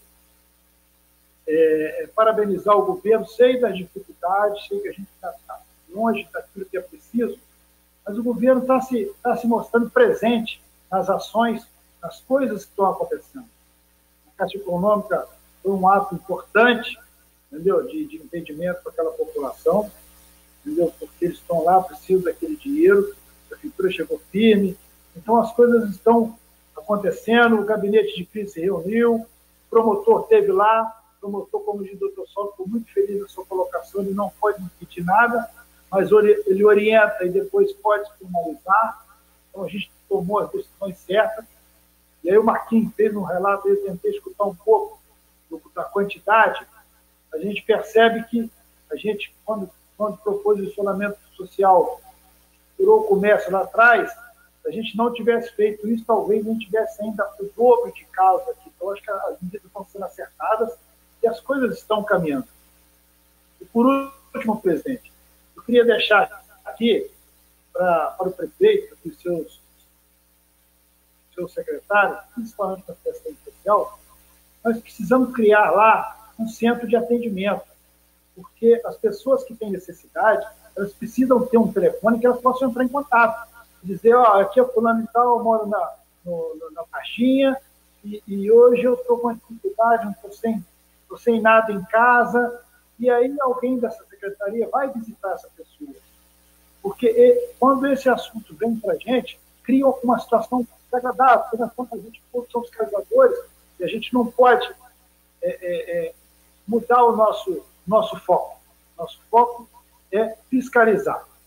é, parabenizar o governo, sei das dificuldades, sei que a gente está tá longe daquilo que é preciso, mas o governo está se, tá se mostrando presente nas ações, nas coisas que estão acontecendo. A Caixa Econômica foi um ato importante, entendeu? De, de entendimento para aquela população, entendeu? Porque eles estão lá, precisam daquele dinheiro, a prefeitura chegou firme, então as coisas estão acontecendo, o gabinete de crise se reuniu, o promotor esteve lá, o promotor, como diz o doutor Saulo, ficou muito feliz na sua colocação, ele não pode pedir nada, mas ele orienta e depois pode finalizar, então a gente tomou as decisões certas, e aí o Marquinhos fez um relato, eu tentei escutar um pouco da quantidade, a gente percebe que a gente, quando, quando propôs o isolamento social, tirou o comércio lá atrás, se a gente não tivesse feito isso, talvez não tivesse ainda o dobro de casos aqui. Então, acho que as medidas estão sendo acertadas e as coisas estão caminhando. E, por último, presidente, eu queria deixar aqui pra, para o prefeito e os seus, seus secretários, principalmente para a questão social, nós precisamos criar lá um centro de atendimento, porque as pessoas que têm necessidade, elas precisam ter um telefone que elas possam entrar em contato, dizer, ó, oh, aqui é fulano e tal, eu moro na, no, na caixinha, e, e hoje eu estou com uma dificuldade, não estou sem, tô sem nada em casa, e aí alguém dessa secretaria vai visitar essa pessoa. Porque e, quando esse assunto vem para a gente, cria uma situação desagradável, porque nós somos, a gente somos fiscalizadores, e a gente não pode é, é, é, mudar o nosso, nosso foco. Nosso foco é fiscalizar.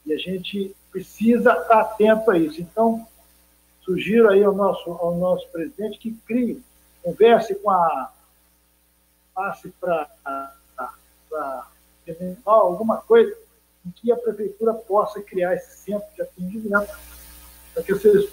E a gente precisa estar atento a isso. Então, sugiro aí ao nosso, ao nosso presidente que crie, converse com a... passe para alguma coisa em que a prefeitura possa criar esse centro de atendimento, para que vocês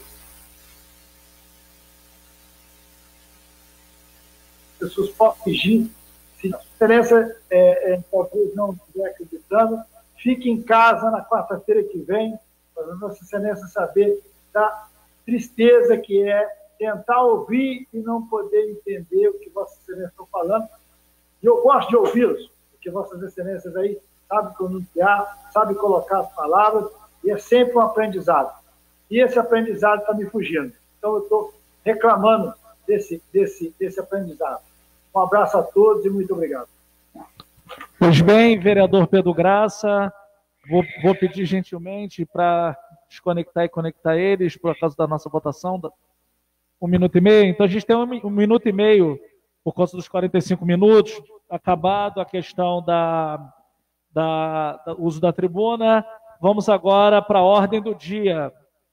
pessoas possam exigir. Se a diferença é, é, talvez não estiver acreditando, fique em casa na quarta-feira que vem, para a Vossa Excelência saber da tristeza que é tentar ouvir e não poder entender o que Vossa Excelência está falando. E eu gosto de ouvi-los, porque Vossas Excelências aí sabem pronunciar, sabem colocar as palavras, e é sempre um aprendizado. E esse aprendizado está me fugindo. Então, eu estou reclamando desse, desse, desse aprendizado. Um abraço a todos e muito obrigado. Pois bem, vereador Pedro Graça, vou, vou pedir gentilmente para desconectar e conectar eles, por causa da nossa votação, um minuto e meio. Então, a gente tem um, um minuto e meio, por causa dos quarenta e cinco minutos, acabado a questão da, da, da uso da tribuna. Vamos agora para a ordem do dia.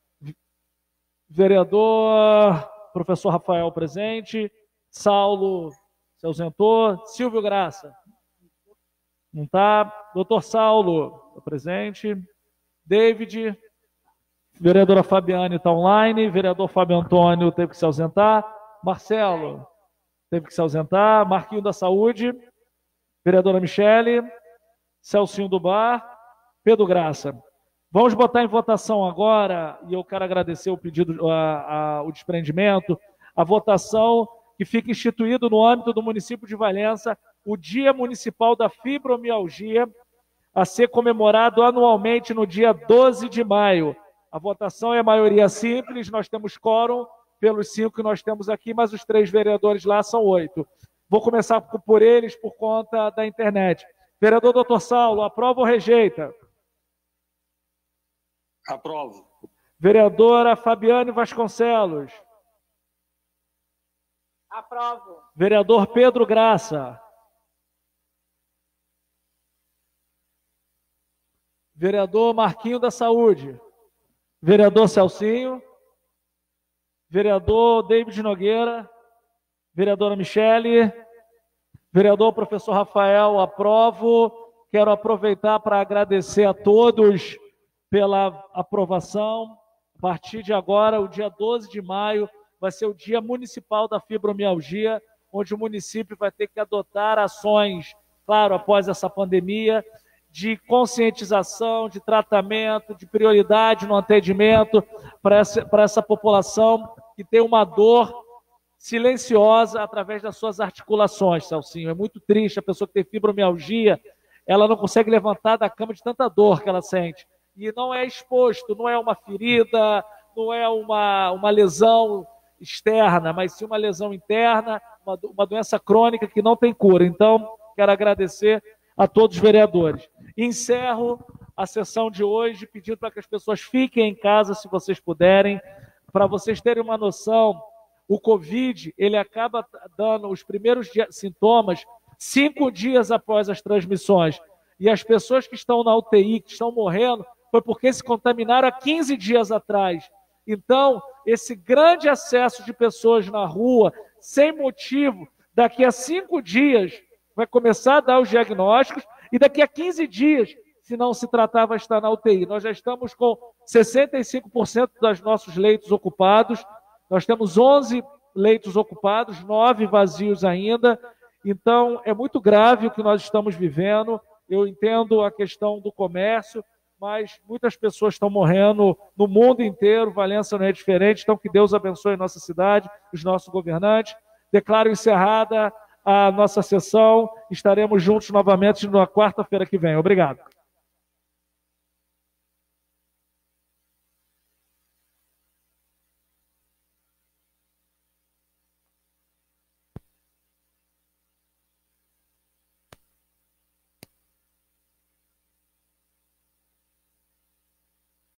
Vereador, professor Rafael presente, Saulo se ausentou, Silvio Graça, não está, doutor Saulo, tá presente, David, vereadora Fabiane está online, vereador Fábio Antônio teve que se ausentar, Marcelo teve que se ausentar, Marquinho da Saúde, vereadora Michele, Celcinho do Bar, Pedro Graça. Vamos botar em votação agora, e eu quero agradecer o pedido, a, a, o desprendimento, a votação que fica instituído no âmbito do município de Valença o Dia Municipal da Fibromialgia, a ser comemorado anualmente no dia doze de maio. A votação é maioria simples, nós temos quórum pelos cinco que nós temos aqui, mas os três vereadores lá são oito. Vou começar por eles por conta da internet. Vereador doutor Saulo, aprova ou rejeita? Aprovo. Vereadora Fabiane Vasconcelos. Aprovo. Vereador Pedro Graça. Vereador Marquinho da Saúde. Vereador Celcinho. Vereador David Nogueira. Vereadora Michele. Vereador professor Rafael, aprovo. Quero aproveitar para agradecer a todos pela aprovação. A partir de agora, o dia doze de maio, vai ser o Dia Municipal da Fibromialgia, onde o município vai ter que adotar ações, claro, após essa pandemia, de conscientização, de tratamento, de prioridade no atendimento para essa, para essa população que tem uma dor silenciosa através das suas articulações, Celcinho. É muito triste, a pessoa que tem fibromialgia, ela não consegue levantar da cama de tanta dor que ela sente. E não é exposto, não é uma ferida, não é uma, uma lesão externa, mas sim uma lesão interna, uma, uma doença crônica que não tem cura. Então, quero agradecer a todos os vereadores. Encerro a sessão de hoje pedindo para que as pessoas fiquem em casa, se vocês puderem. Para vocês terem uma noção, o Covid, ele acaba dando os primeiros dias, sintomas cinco dias após as transmissões. E as pessoas que estão na U T I, que estão morrendo, foi porque se contaminaram há quinze dias atrás. Então, esse grande acesso de pessoas na rua, sem motivo, daqui a cinco dias vai começar a dar os diagnósticos e daqui a quinze dias, se não se tratar, vai estar na U T I. Nós já estamos com sessenta e cinco por cento dos nossos leitos ocupados, nós temos onze leitos ocupados, nove vazios ainda. Então, é muito grave o que nós estamos vivendo. Eu entendo a questão do comércio, mas muitas pessoas estão morrendo no mundo inteiro, Valença não é diferente, então que Deus abençoe a nossa cidade, os nossos governantes. Declaro encerrada a nossa sessão, estaremos juntos novamente na quarta-feira que vem. Obrigado.